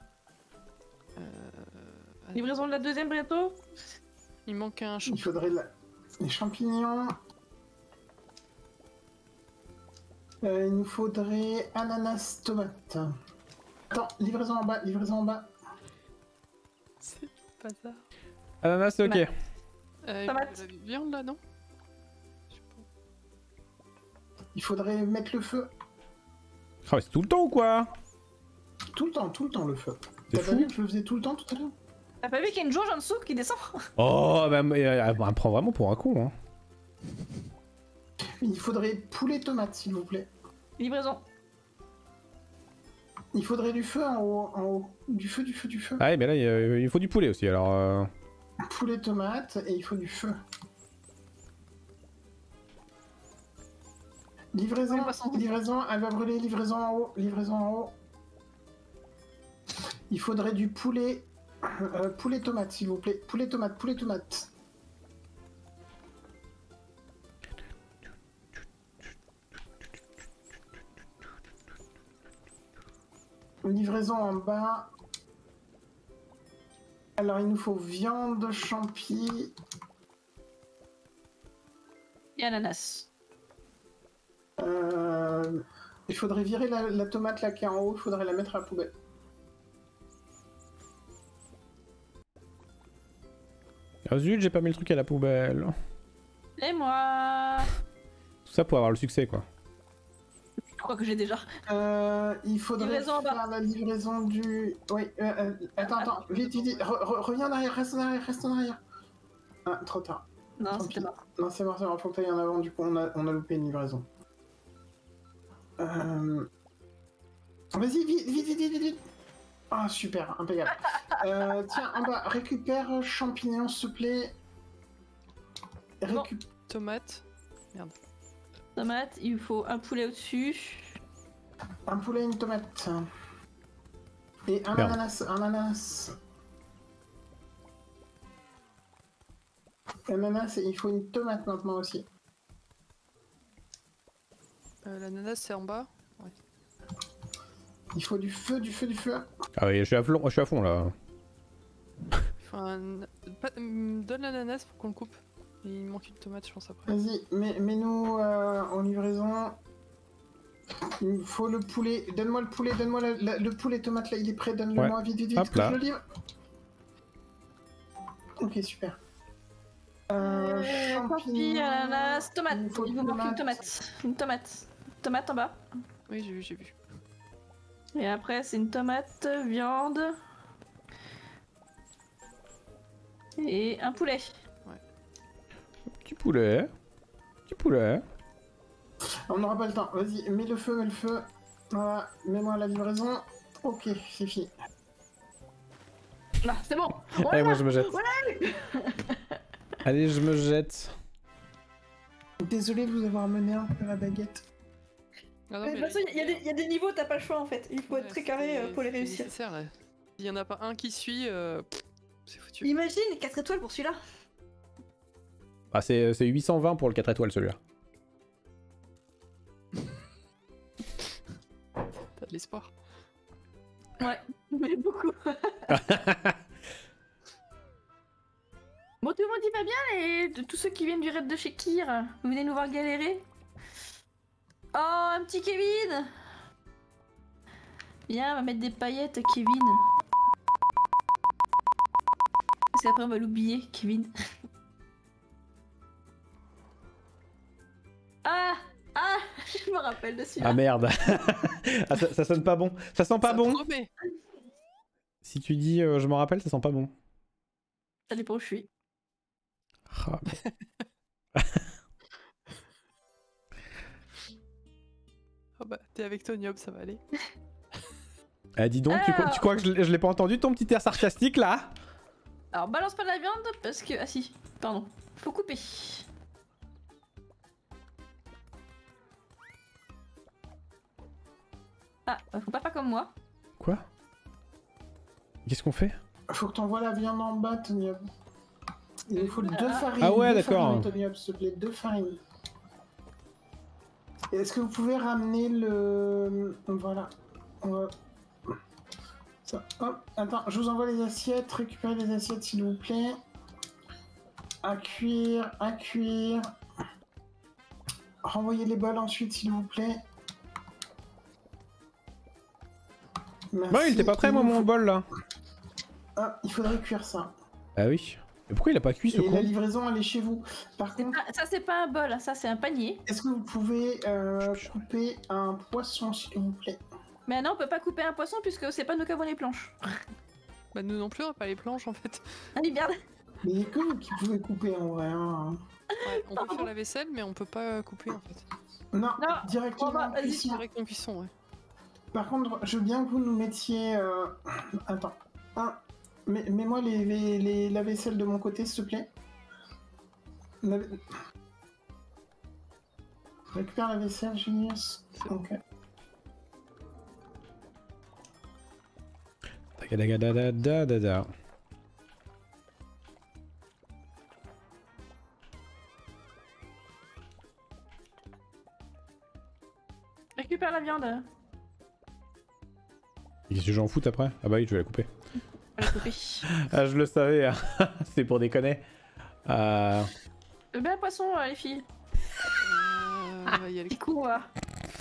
Livraison de la deuxième bientôt.
Il manque un
Il
champignon.
faudrait les champignons. Il nous faudrait ananas, tomate. Attends, livraison en bas.
C'est bazar.
Ananas, c'est ok.
Tomate.
La viande là non Je sais pas.
Il faudrait mettre le feu.
Ah, mais c'est tout le temps ou quoi?
Tout le temps le feu.
C'est
T'as pas
fou.
vu que je le faisais tout le temps tout à l'heure?
T'as pas vu qu'il y a une jauge en dessous qui descend?
Oh, bah, elle me prend vraiment pour un con. Hein.
Il faudrait poulet tomate, s'il vous plaît.
Livraison.
Il faudrait du feu en haut. Du feu.
Ah, ouais, mais là, il faut du poulet aussi, alors.
Poulet tomate et il faut du feu. Livraison,
Oui, poisson.
elle va brûler, livraison en haut. Il faudrait du poulet, poulet tomate s'il vous plaît, poulet tomate. Livraison en bas. Alors il nous faut viande, champi.
Et ananas.
Il faudrait virer la tomate là qui est en haut, il faudrait la mettre à la poubelle.
Ah zut, j'ai pas mis le truc à la poubelle.
Et moi.
Tout ça pour avoir le succès, quoi.
Je crois que j'ai déjà.
Il faudrait
Livraison en bas.
faire la livraison du... Oui, attends, vite, reviens en arrière, reste en arrière. Ah, trop tard.
Non,
Tant
c'était
pis.
mort.
Non, c'est mort, faut que t'ailles en avant, du coup on a loupé une livraison. Vas-y, vite. Ah, super, impeccable. Tiens, en bas, récupère champignons, s'il te plaît.
Non.
Tomate. Merde.
Tomate, il faut un poulet au-dessus.
Un poulet, une tomate. Et un
Merde.
ananas, Ananas, et il faut une tomate maintenant aussi.
L'ananas c'est en bas. Ouais.
Il faut du feu.
Ah oui, je suis à fond là.
Il faut donne l'ananas pour qu'on le coupe. Il manque une tomate je pense après.
Vas-y, mets-nous en livraison. Il me faut le poulet. Donne-moi le poulet, donne-moi le poulet tomate là, il est prêt, donne-le
Ouais.
moi vite, vite, vite,
Hop
que
là.
je le livre. Ok, super.
Champi, ananas, tomate.
Il me faut
Il vous manque une tomate. Une tomate. Tomate en bas.
Oui, j'ai vu.
Et après, c'est une tomate, viande. Et un poulet.
Petit poulet. Petit poulet.
On n'aura pas le temps. Vas-y, mets le feu, mets le feu. Voilà, mets-moi la livraison. Ok, c'est fini.
Là, c'est bon.
Allez, moi je me jette.
Voilà.
Allez, je me jette.
Désolé de vous avoir mené un peu la baguette.
Ah non,
De toute
mais
façon, il y a des niveaux, t'as pas le choix en fait. Il faut être très carré pour les
c'est
réussir.
nécessaire, là. S'il y en a pas un qui suit, c'est foutu.
Imagine 4 étoiles pour celui-là.
Ah, c'est 820 pour le 4 étoiles celui-là.
T'as de l'espoir.
Ouais, mais beaucoup. Bon, tout le monde y va bien, de tous ceux qui viennent du raid de chez Kyr. Vous venez nous voir galérer. Oh, un petit Kevin. Viens, on va mettre des paillettes, Kevin. Parce qu'après, on va l'oublier, Kevin. Ah, je me rappelle de celui-là.
Ah merde. Ah, ça sonne pas bon. Ça sent pas
Ça
bon.
promet.
Si tu dis je m'en rappelle, ça sent pas bon.
Ça dépend où je suis.
Ah,
Ah bah, t'es avec Tony ça va aller.
ah, dis donc, tu crois que je l'ai pas entendu ton petit air sarcastique là?
Alors, balance pas de la viande parce que... Ah si, pardon. Faut couper. Ah, faut pas comme moi.
Quoi? Qu'est-ce qu'on fait?
Faut que t'envoies la viande en bas, Tony Hop. Il nous faut 2 farines.
Ah ouais,
deux
d'accord.
farines, Tony Hop, s'il te plaît, 2 farines. Et est-ce que vous pouvez ramener le... Voilà. Ça, hop, attends, je vous envoie les assiettes. Récupérez les assiettes, s'il vous plaît. À cuire, à cuire. Renvoyez les bols ensuite, s'il vous plaît. Merci.
Bah, il était pas prêt, moi,
Il nous
mon
faut-
bol là.
Ah, il faudrait cuire ça.
Ah oui. Mais pourquoi il a pas cuit ce
Et la
con?
livraison, elle est chez vous. Par contre,
Ah, ça, c'est pas un bol, ça, c'est un panier.
est-ce que vous pouvez couper un poisson, s'il vous plaît?
Mais non, on peut pas couper un poisson puisque c'est pas nous qui avons les planches.
Bah, nous non plus, on a pas les planches en fait.
Ah oui, merde.
Mais il y a que vous qui pouvez couper en vrai. Hein.
Ouais, on peut faire la vaisselle, mais on peut pas couper en fait.
Non,
Non,
directement
on va- vas-y,
ici.
C'est vrai qu'on cuisson, ouais.
Par contre, je veux bien que vous nous mettiez... Attends. Mets-moi la vaisselle de mon côté, s'il te plaît. Récupère la vaisselle, Genius. Ok.
Tagadadadadadada.
Récupère la viande.
Qu'est-ce que j'en fous après? Ah bah oui, je vais la couper.
On va la couper.
Ah, je le savais, hein. C'est pour déconner.
Ben un poisson, les filles.
Il y a les
Du coup, on va...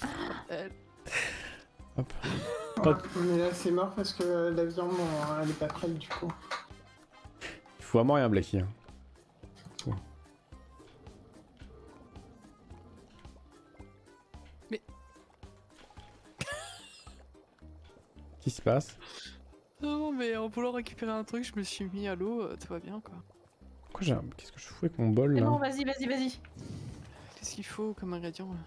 Hop.
Ouais, mais là, c'est mort parce que la viande, bon, elle est pas prête du coup.
Il faut vraiment rien, Blacky. Hein.
Mais-
Qu'est-ce qui se passe?
Non, mais en voulant récupérer un truc, je me suis mis à l'eau, tout va bien quoi.
Pourquoi j'ai Qu'est-ce que je fous avec mon bol
C'est
là?
bon, vas-y.
Qu'est-ce qu'il faut comme ingrédient là?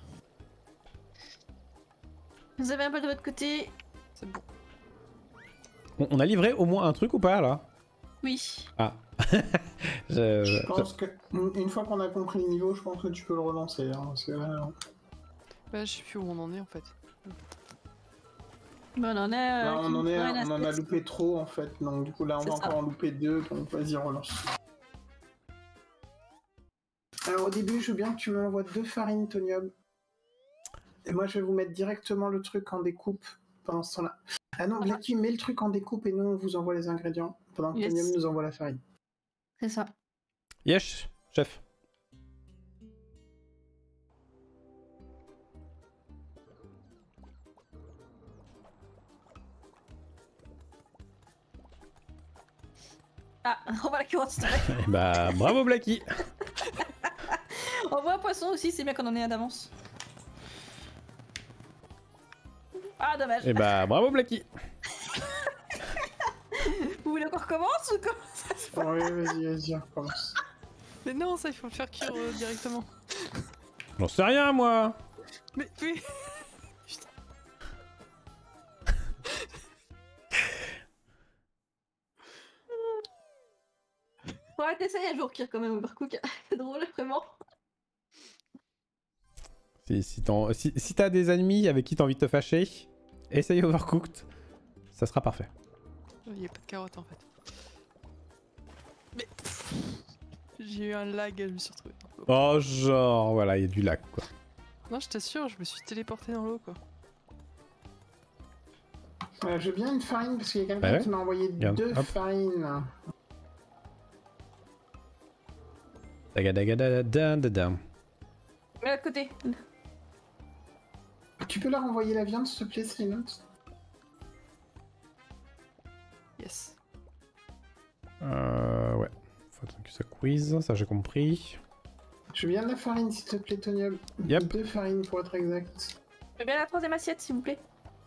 Vous avez un bol de votre côté?
C'est bon.
On a livré au moins un truc ou pas là?
Oui.
Ah.
Je pense que une fois qu'on a compris le niveau, je pense que tu peux le relancer. Hein, parce que,
Bah, je sais plus où on en est en fait.
Bon, on en a...
là, on en a
assiette.
loupé trop en fait. Donc du coup là, on
C'est
va
ça.
encore en louper 2. Donc vas-y, relance. Alors au début, je veux bien que tu m'envoies 2 farines, Tonium. Et moi, je vais vous mettre directement le truc en découpe pendant ce temps-là. Ah non, Blacky, mets le truc en découpe et nous, on vous envoie les ingrédients pendant que
Yes.
Tonium nous envoie la farine.
C'est ça.
Yes, chef.
Ah, envoie la carotte, s'il te plaît.
Et bah, bravo Blacky.
Envoie un poisson aussi, c'est bien qu'on en ait un d'avance. Ah, dommage.
Et bah, bravo Blacky.
Vous voulez qu'on recommence ou comment ça se passe?
Ouais, vas-y, on recommence.
Mais non, ça il faut le faire cuire directement.
J'en sais rien moi.
Mais oui.
Faudrait t'essayer un jour, Kir, quand même, Overcook. C'est drôle, vraiment.
Si t'as des ennemis avec qui t'as envie de te fâcher, essaye Overcooked. Ça sera parfait.
Il n'y a pas de carottes en fait. Mais j'ai eu un lag, je me suis retrouvée dans l'eau.
Oh genre, voilà, il y a du lac quoi.
Non, je t'assure, je me suis téléporté dans l'eau quoi.
J'ai bien une farine parce qu'il y a quelqu'un
Bah ouais.
qui m'a envoyé
Regarde,
2
hop.
farines.
Dagadagadagadadam.
Mais à côté.
Tu peux leur envoyer la viande, s'il te plaît, Silence?
Yes.
Ouais. Faut attendre que ça quiz, ça j'ai compris.
Je veux bien de la farine, s'il te plaît, Tonya.
Yep.
2 farines pour être exact.
Je veux bien la troisième assiette, s'il vous plaît.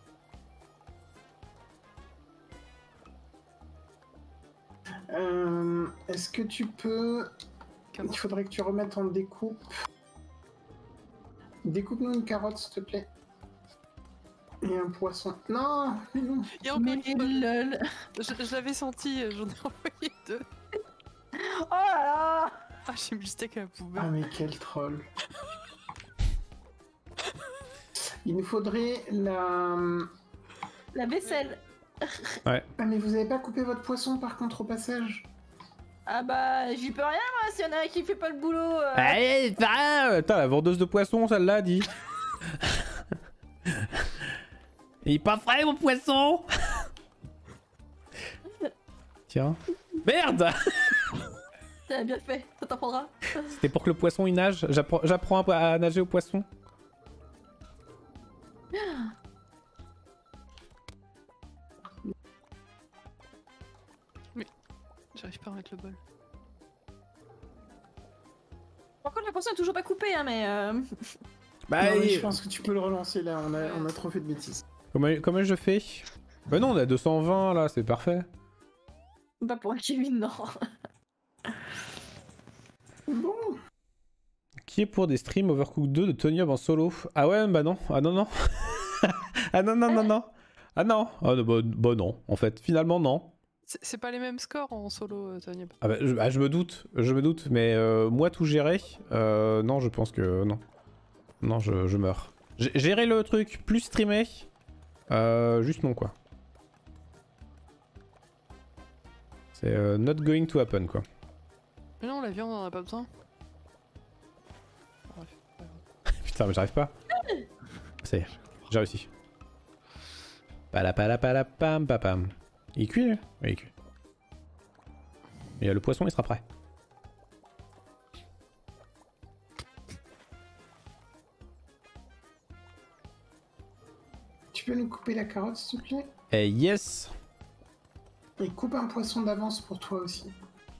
Est-ce que tu peux... Il faudrait que tu remettes en découpe. Découpe-nous une carotte, s'il te plaît. Et un poisson. Non, mais non.
Il y a encore
Mais
une fois.
lol.
Je l'avais senti, j'en ai envoyé 2.
Oh là là.
Ah, j'ai mis le steak à la poubelle.
Ah mais quel troll. Il nous faudrait la...
La vaisselle.
Ah mais vous avez pas coupé votre poisson par contre au passage?
Ah bah, j'y peux rien, moi, s'il y en a un qui fait pas le boulot.
Allez, attends, la vendeuse de poissons, celle-là, dit. Il est pas frais, mon poisson. Tiens. Merde.
T'as bien fait, ça t'apprendra.
C'était pour que le poisson il nage. J'apprends à nager au poisson.
J'arrive pas à remettre le bol.
Par contre, le poisson est toujours pas coupé, hein, mais.
Bah,
Non, mais je pense que tu peux le relancer là, on a trop fait de bêtises.
comment je fais? Bah non, on a 220 là, c'est parfait.
Pas pour un Kevin, non.
Bon,
Qui est pour des streams Overcooked 2 de Tony Hawk en solo? Ah ouais, bah non. Ah non, non. Ah non, non, non, non. Ah non. Ah bah non, en fait. Finalement, non.
C'est pas les mêmes scores en solo, Tony.
Ah bah, je me doute, mais moi tout gérer, non, je pense que non. Non, je meurs. Gérer le truc plus streamer, juste non quoi. C'est not going to happen quoi.
Mais non, la viande, on en a pas besoin. Bref, pas grave.
Putain, mais j'arrive pas. Ça y est, j'ai réussi. Palapalapalapam papam. Il cuit, lui? Oui, il cuit. Et le poisson, il sera prêt.
tu peux nous couper la carotte s'il te plaît?
Et yes.
Et coupe un poisson d'avance pour toi aussi.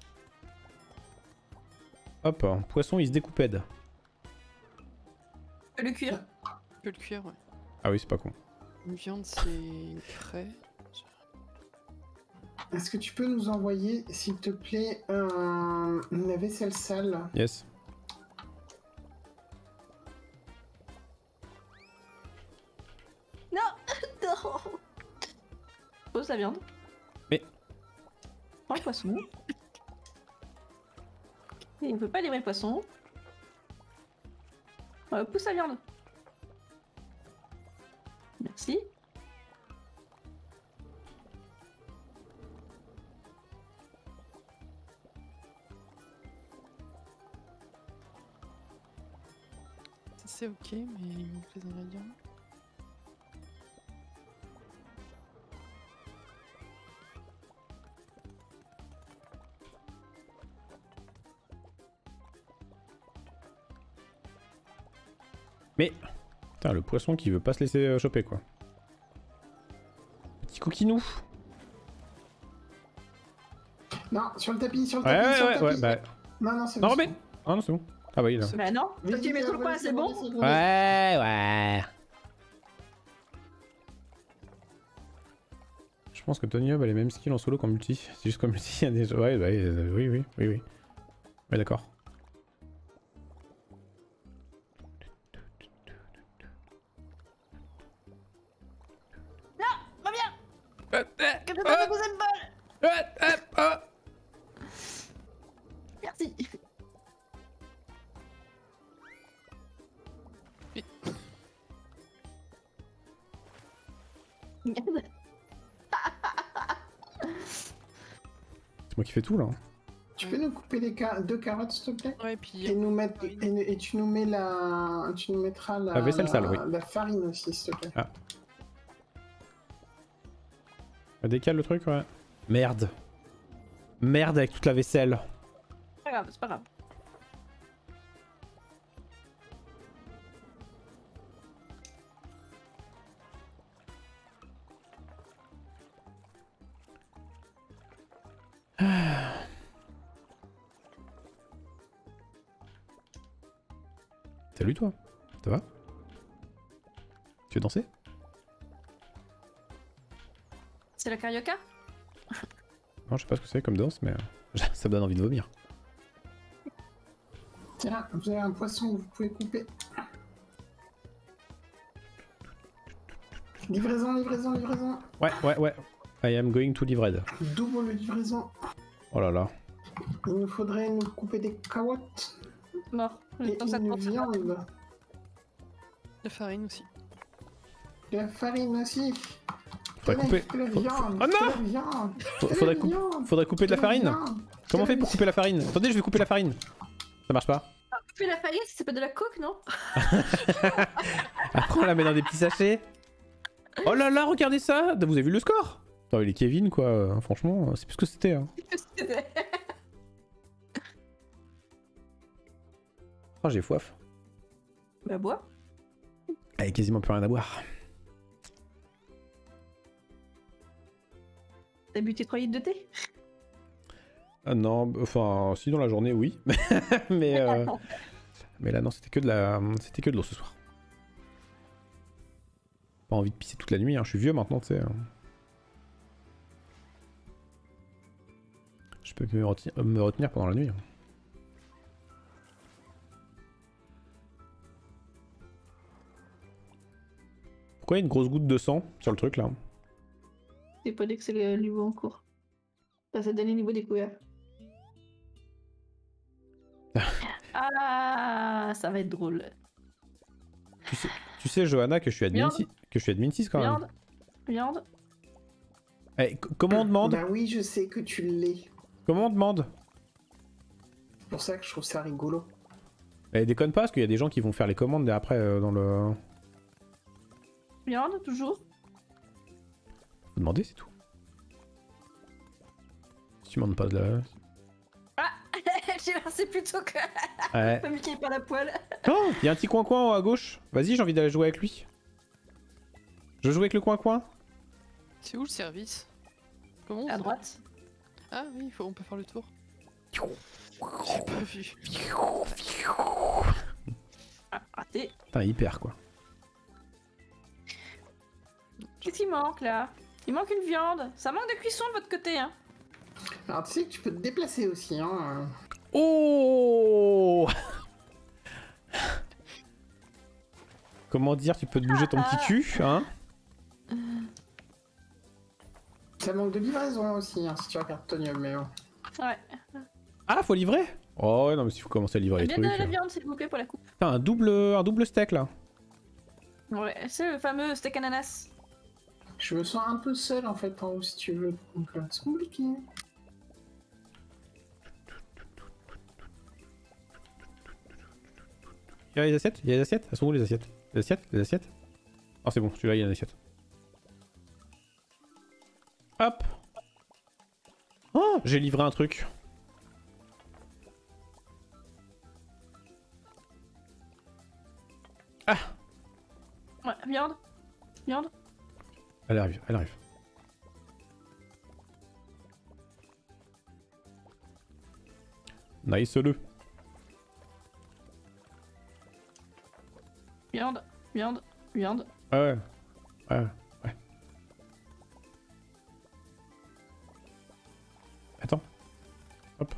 Hop, un poisson, il se découpède.
Le cuir.
Je peux le cuire, ouais.
Ah oui, c'est pas con.
Une viande, c'est frais.
Est-ce que tu peux nous envoyer, s'il te plaît, une vaisselle sale?
Yes.
Non. Non. Pose la viande.
Mais-
Prends le poisson. Et on peut pas livrer le poisson. Pousse la viande. Merci.
Ça, c'est ok, mais il manque les ingrédients.
Mais... Putain, le poisson qui veut pas se laisser choper, quoi. Petit coquinou.
Non, sur le tapis, sur le
Ouais,
tapis, sur le
ouais,
tapis.
ouais, bah.
Non, non, c'est
Non,
bon.
remets. Ah non, c'est bon. Ah bah, il est là.
Bah non, toi tu mets trop le coin, c'est bon.
Ouais, ouais. Je pense que Tony Hub a les mêmes skills en solo qu'en multi. C'est juste qu'en multi, il y a des... Ouais, bah, oui, oui, oui, oui. Ouais, d'accord.
Reviens. Que je te donne une balle. Merci. Merde.
C'est moi qui fais tout là.
Tu peux nous couper les 2 carottes, s'il te plaît?
Ouais, puis.
Et nous mettre et tu nous mets la, tu nous mettras
La vaisselle sale, oui.
la farine aussi, s'il te plaît.
Ah. Décale le truc, ouais. Merde. Merde avec toute la vaisselle.
C'est pas grave, c'est pas grave.
Salut toi. Ça va? Tu veux danser?
C'est la carioca?
Non, je sais pas ce que c'est comme danse, mais ça me donne envie de vomir.
Tiens, vous avez un poisson que vous pouvez couper. Livraison, livraison, livraison.
Ouais, ouais, ouais. I am going to livred.
Double livraison.
Oh là là.
Il nous faudrait nous couper des carottes
Mort. Le
et
temps que ça te
une
porte.
viande.
La farine aussi.
De la farine aussi.
Faudrait couper.
De la viande.
Oh non,
de la viande, de la
faudrait couper de la farine.
viande.
Comment on fait pour couper la farine? Attendez, je vais couper la farine. Ça marche pas.
Tu fais la farine, ça s'appelle de la coke, non?
Après, on la met dans des petits sachets. Oh là là, regardez ça. Vous avez vu le score? Attends, il est Kevin, quoi. Franchement, c'est plus ce que c'était. Hein. Oh, j'ai soif.
Bah bois.
Avec quasiment plus rien à boire.
T'as bu tes 3 litres de thé?
Ah non, enfin, si dans la journée, oui. mais là, non, c'était que de l'eau ce soir. Pas envie de pisser toute la nuit, hein. Je suis vieux maintenant, tu sais. Je peux me retenir pendant la nuit. Hein. Pourquoi il y a une grosse goutte de sang sur le truc là?
C'est pas dit que c'est le niveau en cours. Enfin, ça donne le niveau découvert. Ah, ça va être drôle.
Tu sais, Johanna, que je suis admin,
Viande.
que je suis admin 6 quand même.
Viande. Viande.
Eh, comment on demande?
Bah oui, je sais que tu l'es.
Comment on demande?
C'est pour ça que je trouve ça rigolo.
Eh, déconne pas, parce qu'il y a des gens qui vont faire les commandes après dans le...
Viande, toujours.
Faut demander, c'est tout. Si tu demandes pas de la...
J'ai lancé plutôt que.
Ouais.
Pas Mickey par la poêle.
Oh, il y a un petit coin-coin à gauche. Vas-y, j'ai envie d'aller jouer avec lui. Je joue avec le coin-coin.
C'est où le service? Comment on
À
fait?
droite.
Ah oui, on peut faire le tour. J'ai pas vu.
Ah, raté.
Putain, hyper quoi.
Qu'est-ce qu'il manque là? Il manque une viande. Ça manque de cuisson de votre côté, hein.
Alors tu sais que tu peux te déplacer aussi, hein.
Oh. Comment dire, tu peux te bouger ton petit cul, hein?
Ça manque de livraison aussi, hein, si tu regardes Tony, mais bon.
Ouais.
Ah, faut livrer? Oh ouais, non mais s'il faut commencer à livrer les
Bien
trucs.
de la viande, s'il vous plaît, pour la coupe.
Putain, un double steak là.
Ouais, c'est le fameux steak ananas.
Je me sens un peu seul en fait en haut si tu veux, donc c'est compliqué.
Il y a les assiettes? Il y a les assiettes? Elles sont où les assiettes? Les assiettes? Les assiettes? Ah c'est bon, celui-là il y a une assiette. Hop! Oh! J'ai livré un truc. Ah!
Ouais, viande. Viande.
Elle arrive, elle arrive. Nice-le.
Viande, viande, viande.
Ah ouais. Ouais. Ouais. Attends. Hop.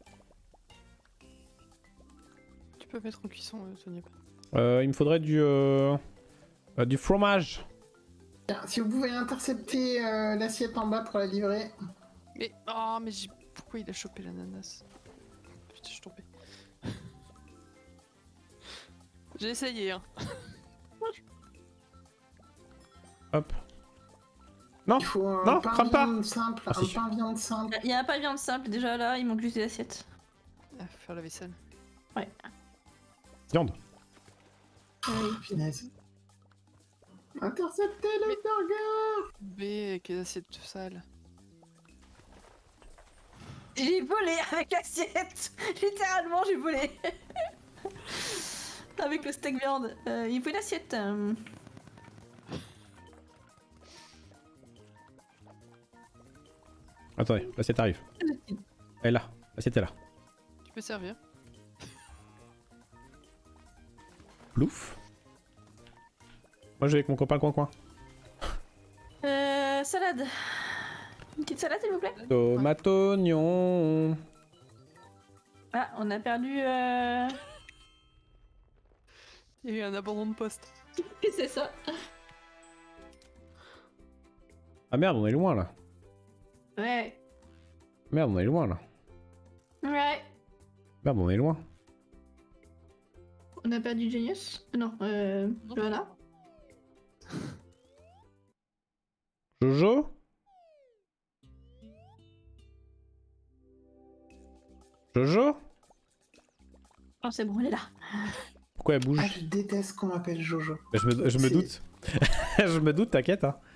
Tu peux mettre en cuisson, Tony.
Il me faudrait du fromage.
Tiens, si vous pouvez intercepter l'assiette en bas pour la livrer.
Mais, oh, mais j'ai... Pourquoi il a chopé l'ananas? Putain, je suis tombé. J'ai essayé, hein.
Hop. Non.
Il faut un
Non,
pain
crame pas.
viande simple.
Merci.
Un pain viande simple.
Il y a un pas de viande simple déjà là, il manque juste des assiettes.
Ah, faut faire la vaisselle.
Ouais.
Viande.
Punaise. Interceptez le burger.
B avec les assiettes sales.
J'ai volé avec l'assiette. Littéralement, j'ai volé. Avec le steak viande. Il faut une assiette.
Attendez, l'assiette arrive. Elle est là. L'assiette est là.
Tu peux servir.
Plouf. Moi, je vais avec mon copain coin-coin.
Salade. Une petite salade, s'il vous plaît.
Tomate, oignon.
Ah, on a perdu.
Il y a eu un abandon de poste.
C'est ça.
Ah merde, on est loin là.
Ouais.
Merde, on est loin là.
Ouais.
Merde, on est loin.
On a perdu Genius. Non, voilà.
Jojo? Jojo?
Oh, c'est bon, elle est là.
Pourquoi elle bouge?
Ah, je déteste qu'on m'appelle Jojo.
Bah, je me
C'est-
doute. Je me doute, t'inquiète. Hein.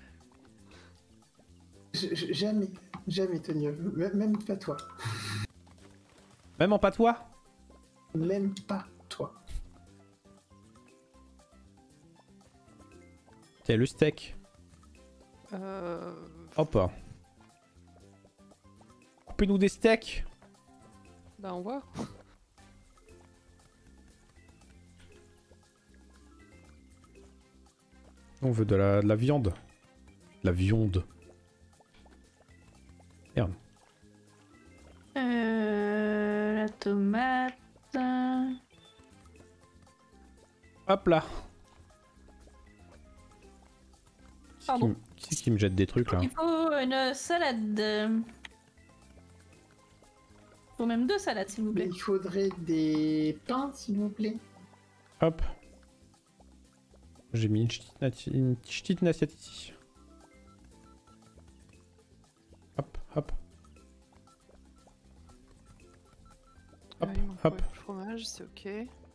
Jamais, jamais, Tony. Même pas toi.
Même en patois?
Même pas toi.
Tiens, le steak.
Euh...
Hop. Coupez-nous des steaks.
Bah, on voit.
On veut de la viande. De la viande. Merde.
La tomate.
Hop là.
Pardon.
Qui c'est qui me jette des trucs là?
Il faut une salade. Il faut même 2 salades, s'il vous
Mais
plaît.
il faudrait des pains, s'il vous plaît.
Hop. J'ai mis une petite assiette ici. Hop, hop. Hop,
Il manque
hop.
pas de fromage, c'est ok.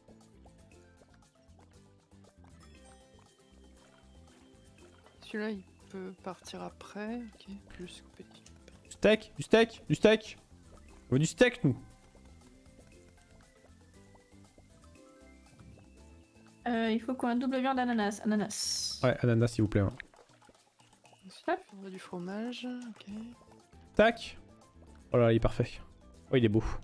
Celui-là, il peut partir après. Ok, juste couper.
Steak, du steak, du steak. On veut du steak, nous.
Il faut qu'on ait un double viande ananas. Ananas.
Ouais, ananas, s'il vous plaît. Hein.
Ensuite, il faudra du fromage. Ok.
Tac. Oh là, il est parfait. Oh, il est beau.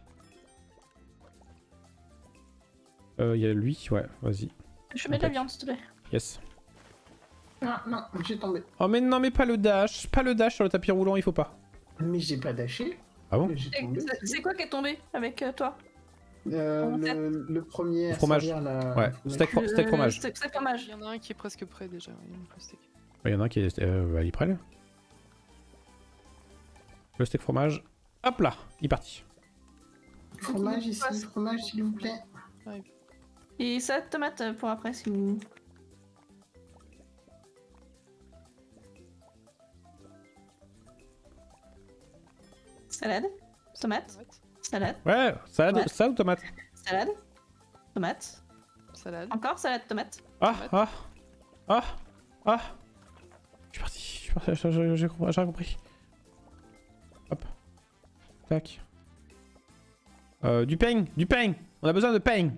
Il y a lui, ouais, vas-y.
Je mets de la viande, s'il te plaît.
Yes.
Ah non, j'ai tombé.
Oh, mais non, mais pas le dash. Pas le dash sur le tapis roulant, il faut pas.
Mais j'ai pas lâché.
Ah bon?
J'ai tombé.
C'est quoi qui est tombé avec toi?
Le premier
Le
à
fromage.
servir la...
Ouais, steak fromage.
Steak fromage.
Il y en a un qui est presque prêt déjà. Il manque le steak.
Il y en a un qui est... il est prêt, là. Le steak fromage. Hop là, il est parti.
Fromage ici, fromage s'il vous plaît.
Et salade tomate pour après, si vous... Salade. Tomate. Salade.
Ouais, salade,
Ouais.
salade ou tomate?
Salade. Tomate.
Salade.
Encore salade tomate.
Ah, ah, ah, ah. Je suis parti, j'ai compris. Hop. Tac. Du pain, du pain. On a besoin de pain.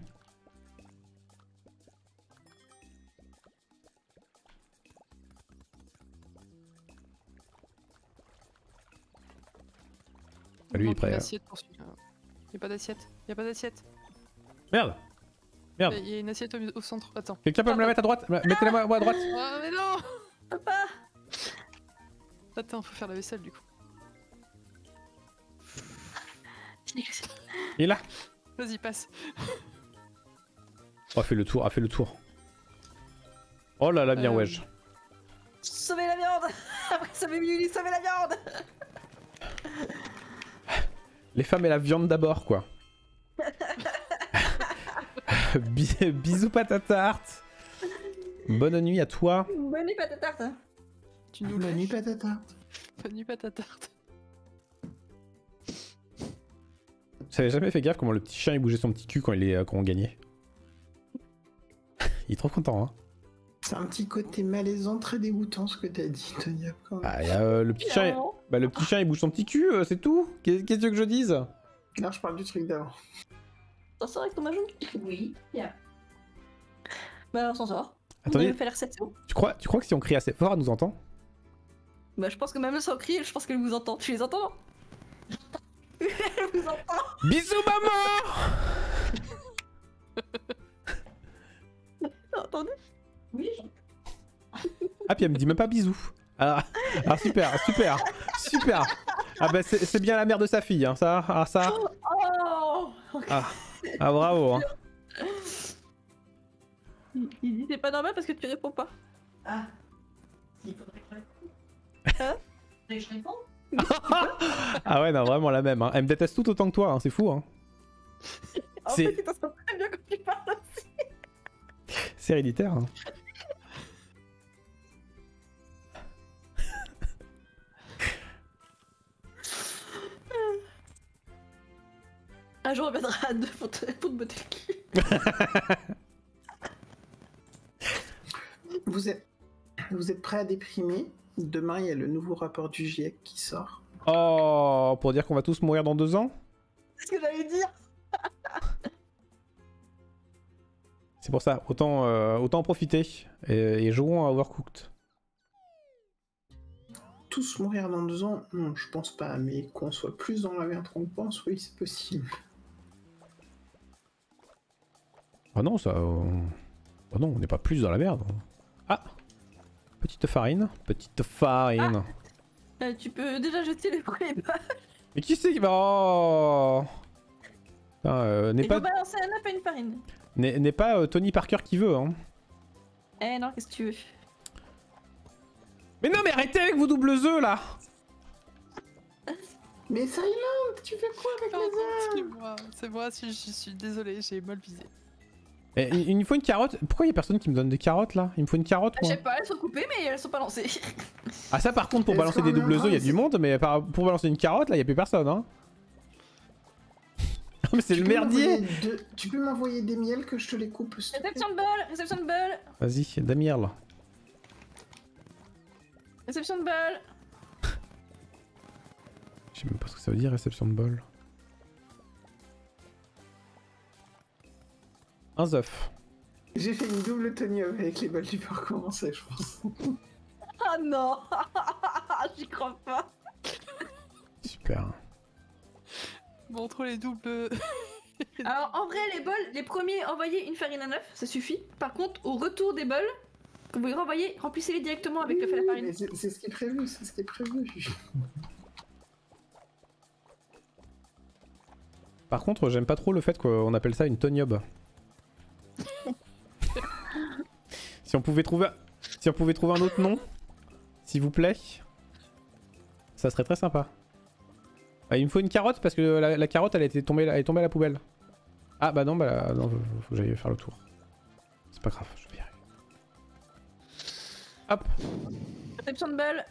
Il
Lui, il est
manque
prêt,
une
hein.
assiette pour celui-là. Y a pas d'assiette. Y a pas d'assiette.
Merde. Merde.
Y a une assiette au centre. Attends.
Quelqu'un peut me la mettre à droite? Mettez-la moi à droite.
Ah mais non.
Papa.
Attends, faut faire la vaisselle du coup.
Il est là.
Vas-y, passe.
Oh, fait le tour, fait le tour. Oh là là, bien wesh.
Sauvez la viande. Après sauver Mully, sauvez la viande.
Les femmes et la viande d'abord, quoi. Bisous patatarte. Bonne nuit à toi.
Bonne nuit patatarte.
Tu nous
Bonne nuit,
lâches.
patata.
Bonne nuit, patatarte.
J'avais jamais fait gaffe comment le petit chien il bougeait son petit cul quand quand on gagnait. Il est trop content, hein.
C'est un petit côté malaisant, très dégoûtant ce que t'as dit, Tony.
Ah, y a, le petit chien, bah, le petit chien il bouge son petit cul, c'est tout. Qu'est-ce que tu veux que je dise?
Là, je parle du truc d'avant.
T'en sors avec ton majou?
Oui, bien.
Bah on s'en sort.
Attendez.
On a fait l'air 7, c'est bon.
Tu crois que si on crie assez fort, elle nous entend?
Bah je pense que même sans crier, je pense qu'elle vous entend. Tu les entends non? Elle vous entend.
Bisous maman.
T'as entendu?
Oui,
Ah puis elle me dit même pas bisous. Ah super. Ah bah c'est bien la mère de sa fille, hein, ça. Ah ça.
Oh.
Ah bravo. Hein.
Il dit c'est pas normal parce que tu réponds pas.
Ah, il faudrait que je réponde.
Hein?
Faudrait que je réponde.
Ah ouais non vraiment la même. Hein. Elle me déteste tout autant que toi, hein, c'est fou. Hein.
En
C'est-
fait, il t'en sort très bien quand tu parles aussi.
C'est héréditaire. Hein.
Un jour on reviendra à deux pour te botter le cul.
Vous êtes prêts à déprimer? Demain, il y a le nouveau rapport du GIEC qui sort.
Oh, pour dire qu'on va tous mourir dans 2 ans?
C'est ce que j'allais dire.
C'est pour ça, autant en profiter et jouons à Overcooked.
Tous mourir dans 2 ans? Non, je pense pas, mais qu'on soit plus dans la merde qu'on pense, oui, c'est possible.
Ah non, ça... Ah non, on n'est pas plus dans la merde. Ah, petite farine.
Tu peux déjà jeter les premiers pas.
Mais qui c'est qui va... Oh n'est
Il
pas,
faut balancer un œuf à une farine.
n'est pas Tony Parker qui veut, hein.
Eh non, qu'est-ce que tu veux?
Mais non, mais arrêtez avec vos doubles œufs, là.
Mais Silent, tu fais quoi avec les œufs?
C'est moi, je suis désolée, j'ai mal visé.
Et, il me faut une carotte. Pourquoi il y a personne qui me donne des carottes, là? Il me faut une carotte,
Je
moi.
sais pas, elles sont coupées mais elles sont pas lancées.
Ah ça, par contre, pour
Est-ce
balancer
qu'on
des doubles
est en
œufs, il y a
train
du
de-
monde, mais pour balancer une carotte, là, il y a plus personne, hein. Mais c'est le merdier.
Tu peux m'envoyer des miels que je te les coupe, s'il te plaît?
Réception de bol.
Vas-y, Damir, là.
Réception de bol.
Je sais même pas ce que ça veut dire, réception de bol. Un œuf.
J'ai fait une double Tony avec les balles du pour commencer, je pense.
Ah non. J'y crois pas.
Super.
Bon, entre les doubles...
Alors en vrai les bols, les premiers envoyez une farine à neuf, ça suffit. Par contre au retour des bols, quand vous les renvoyez, remplissez-les directement avec le fait de la farine.
Mais c'est ce qui est prévu, c'est ce qui est prévu.
Par contre, j'aime pas trop le fait qu'on appelle ça une toniob. Si on pouvait trouver un autre nom, s'il vous plaît, ça serait très sympa. Ah, il me faut une carotte parce que la carotte elle est tombée à la poubelle. Ah bah non, non, faut que j'aille faire le tour. C'est pas grave, je vais y arriver. Hop.
Réception de bol.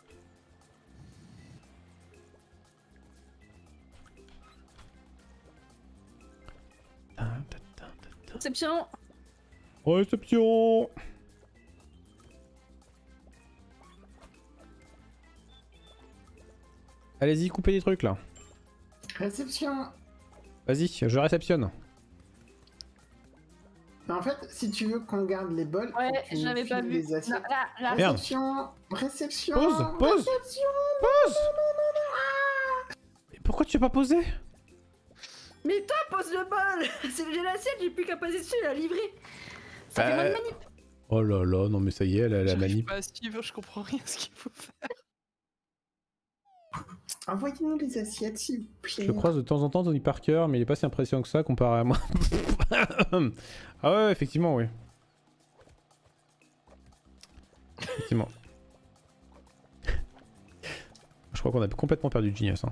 Réception.
Réception. Allez-y, coupez des trucs là.
Réception.
Vas-y, je réceptionne.
Mais en fait, si tu veux qu'on garde les bols, faut
Ouais,
que tu nous
j'avais pas
files
vu.
les assiettes.
Là.
Merde.
Réception. Réception.
Pause.
Réception.
Mais pourquoi tu as pas posé?
Mais toi, pose le bol. J'ai l'assiette, j'ai plus qu'à passer dessus et la livrer. Ça fait moins de manip.
Oh là là, non mais ça y est, elle a la
J'arrive
manip.
pas à suivre, je comprends rien à ce qu'il faut faire.
Envoyez-nous les assiettes, s'il vous
Je
plaît.
le croise de temps en temps, Tony Parker, mais il est pas si impressionnant que ça comparé à moi. Ah ouais, effectivement, oui. Effectivement. Je crois qu'on a complètement perdu Genius. Hein.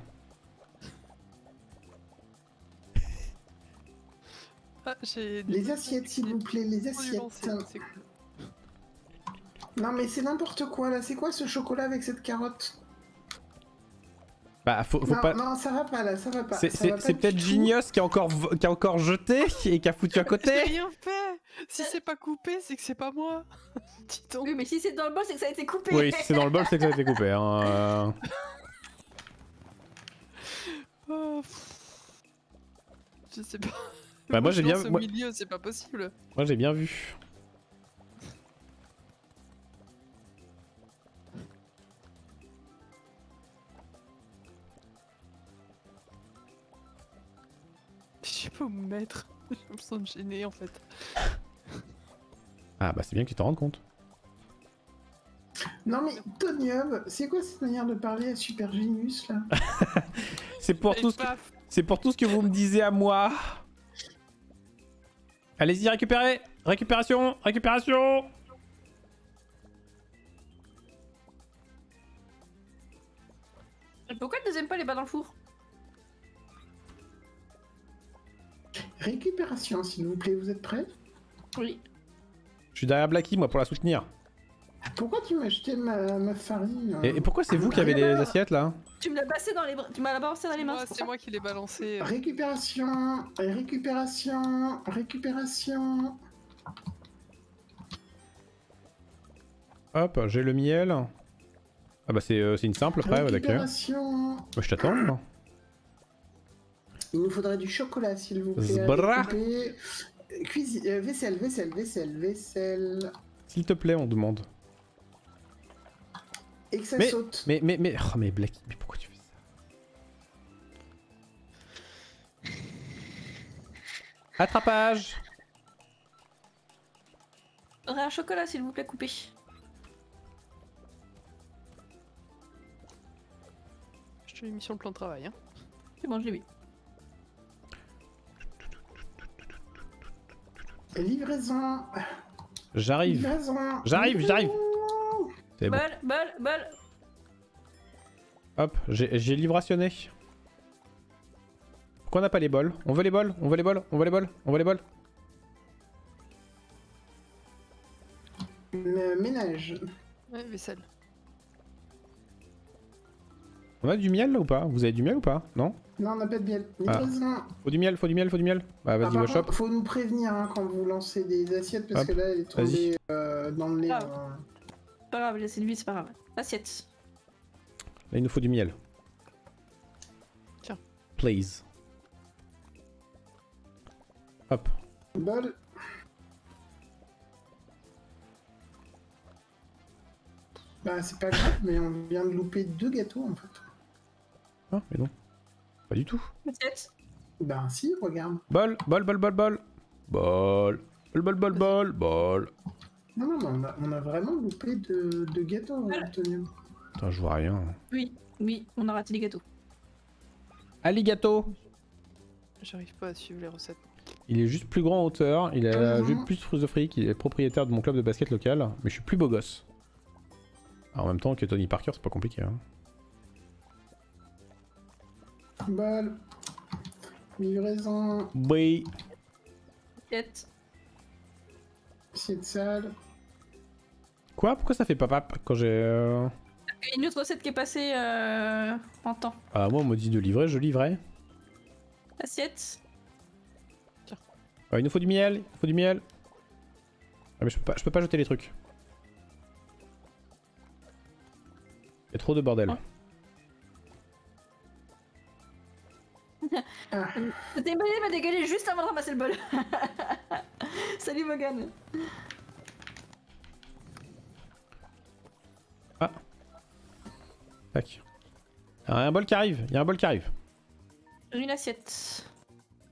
Ah, j'ai...
Les assiettes, s'il vous plaît, les assiettes.
C'est cool.
Non mais c'est n'importe quoi là, c'est quoi ce chocolat avec cette carotte?
Bah, faut
non,
pas.
non, ça va pas là, ça va pas.
C'est peut-être Genius qui a encore jeté et qui a foutu à
J'ai
côté.
rien fait. Si c'est pas coupé, c'est que c'est pas moi. Dis donc.
Oui, mais si c'est dans le bol, c'est que ça a été coupé.
Oui, si c'est dans le bol, c'est que ça a été coupé. Hein.
Oh, pff. Je sais pas.
Bah, moi, j'ai
je
bien-
lance au
moi-
milieu, c'est pas possible.
Moi j'ai bien vu.
Je sais pas où me mettre. J'ai l'impression de gêner en fait.
Ah bah c'est bien que tu t'en rendes compte.
Non mais Tonium, c'est quoi cette manière de parler à Super Genius là?
C'est pour
Et
tout ce que...
paf.
C'est pour tout ce que vous me disiez à moi. Allez-y, récupérez. Récupération. Récupération.
Pourquoi le deuxième pas les bas dans le four?
Récupération s'il vous plaît, vous êtes prêts?
Oui.
Je suis derrière Blacky, moi, pour la soutenir.
Pourquoi tu m'as jeté ma farine?
Et pourquoi c'est vous qui avez les assiettes, là?
Tu me l'as passé dans les bras. Tu m'as balancé dans les mains.
C'est moi qui l'ai balancé.
Récupération, récupération, récupération.
Hop, j'ai le miel. Ah bah c'est une simple, après, ouais, d'accord.
Récupération.
Bah, je t'attends, moi.
Il nous faudrait du chocolat s'il vous plaît.
Zbra.
Vaisselle, vaisselle, vaisselle, vaisselle.
S'il te plaît, on demande.
Et que ça
Mais-
saute.
Mais Blacky, mais pourquoi tu fais ça? Attrapage.
J'aurais un chocolat, s'il vous plaît, coupé.
Je te l'ai mis sur le plan de travail. Hein.
C'est bon, je l'ai vu.
Livraison.
J'arrive.
Livraison.
J'arrive. C'est bon.
Bol.
Hop, j'ai livrationné. Pourquoi on n'a pas les bols? On veut les bols.
Ménage.
Ouais, vaisselle.
On a du miel là ou pas? Vous avez du miel ou pas? Non?
Non, on n'a pas de miel.
Ah.
Livraison.
Faut du miel. Bah vas-y,
par
va shop.
contre, faut nous prévenir hein, quand vous lancez des assiettes parce
Hop,
que là, elle est tombée dans le nez.
Ah.
hein.
Pas grave, j'ai une vie, c'est pas grave. Assiette.
Là, il nous faut du miel.
Tiens.
Please. Hop.
Bol. Bah, c'est pas grave, mais on vient de louper 2 gâteaux en fait.
Ah, mais non. Pas du tout.
Assiette.
Bah, si, regarde.
Bol. Bol.
Non, mais on a vraiment loupé 2 gâteaux,
Voilà.
Antonio.
Putain, je vois rien.
Oui, on a raté les gâteaux.
Alligato.
J'arrive pas à suivre les recettes.
Il est juste plus grand en hauteur. Il a
Mhm.
juste plus de fric. Il est propriétaire de mon club de basket local. Mais je suis plus beau gosse. Alors, en même temps que Tony Parker, c'est pas compliqué. Hein.
Bol. Livraison.
Oui.
Assiette.
Assiette sale.
Quoi? Pourquoi ça fait papa quand j'ai...
Il y a une autre recette qui est passée en temps.
Ah, moi, on m'a dit de livrer, je livrais.
Assiette.
Ah, il nous faut du miel. Ah, mais je peux pas jeter les trucs. Il y a trop de bordel.
Ah.
Cette emballé m'a dégagé juste avant de ramasser le bol. Salut Morgan.
Tac. Il y a un bol qui arrive.
Une assiette.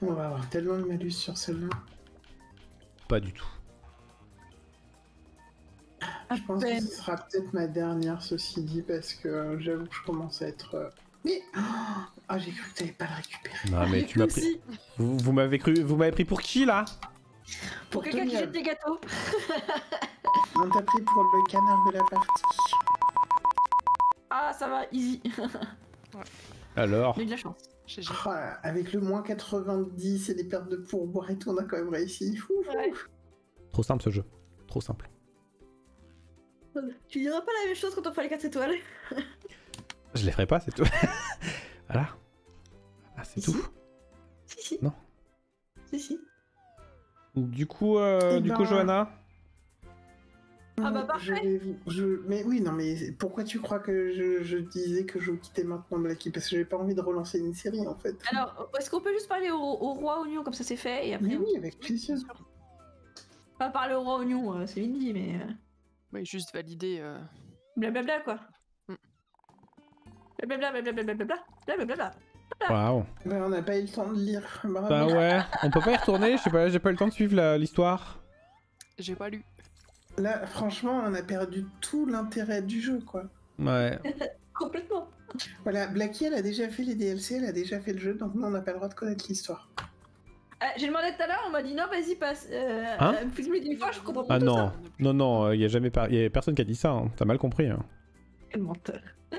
On va avoir tellement de malus sur celle-là.
Pas du tout.
Je pense que ce sera peut-être ma dernière, ceci dit, parce que j'avoue que je commence à être... Mais... Ah, j'ai cru que t'allais pas le récupérer.
Non mais tu m'as pris... Vous m'avez pris pour qui là?
Pour quelqu'un qui jette des gâteaux.
On t'a pris pour le canard de la partie.
Ah, ça va, easy.
Alors?
J'ai eu de la chance.
GG.
Oh, avec le moins 90 et les pertes de pourboire et tout, on a quand même réussi. Ouf,
Ouais.
ouf.
Trop simple ce jeu. Trop simple.
Tu diras pas la même chose quand on fera les 4 étoiles.
Je les ferai pas, c'est tout. Voilà. Ah, c'est
Si.
tout.
Si.
Non.
Si.
Du coup,
Eh ben,
Johanna?
Ah bah parfait.
Mais oui, non, mais pourquoi tu crois que je disais que je quittais maintenant Blacky? Parce que j'ai pas envie de relancer une série en fait.
Alors, est-ce qu'on peut juste parler au roi oignon comme ça c'est fait et après
Mais oui, avec plaisir.
Pas parler au roi oignon, c'est vite dit, mais
Oui, juste valider.
blablabla quoi. Blablabla.
Waouh.
Bah, on n'a pas eu le temps de lire. Bravo.
Bah ouais, on peut pas y retourner, je sais pas, j'ai pas eu le temps de suivre l'histoire.
J'ai pas lu.
Là, franchement, on a perdu tout l'intérêt du jeu, quoi.
Ouais.
Complètement.
Voilà, Blacky, elle a déjà fait les DLC, elle a déjà fait le jeu, donc nous, on n'a pas le droit de connaître l'histoire.
J'ai demandé tout à l'heure, on m'a dit non, vas-y, passe.
Hein
Fais-moi une fois, je comprends pas
Ah
tout
non,
ça.
non, y a personne qui a dit ça, hein. T'as mal compris. Hein.
Quel menteur.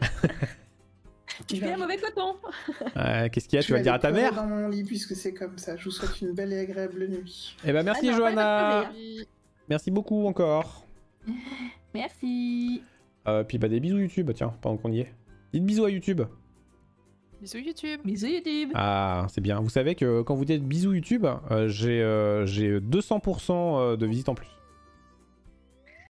Tu fais un mauvais coton.
Qu'est-ce qu'il y a, tu vas le dire à ta
aller
mère?
pleurer dans mon lit puisque c'est comme ça. Je vous souhaite une belle et agréable nuit.
Eh bah merci
Ah non,
Johanna.
pas
Merci beaucoup encore.
Merci.
Puis bah des bisous YouTube, tiens, pendant qu'on y est. Dites bisous à YouTube.
Bisous YouTube.
Bisous YouTube.
Ah, c'est bien. Vous savez que quand vous dites bisous YouTube, j'ai 200% de visites en plus.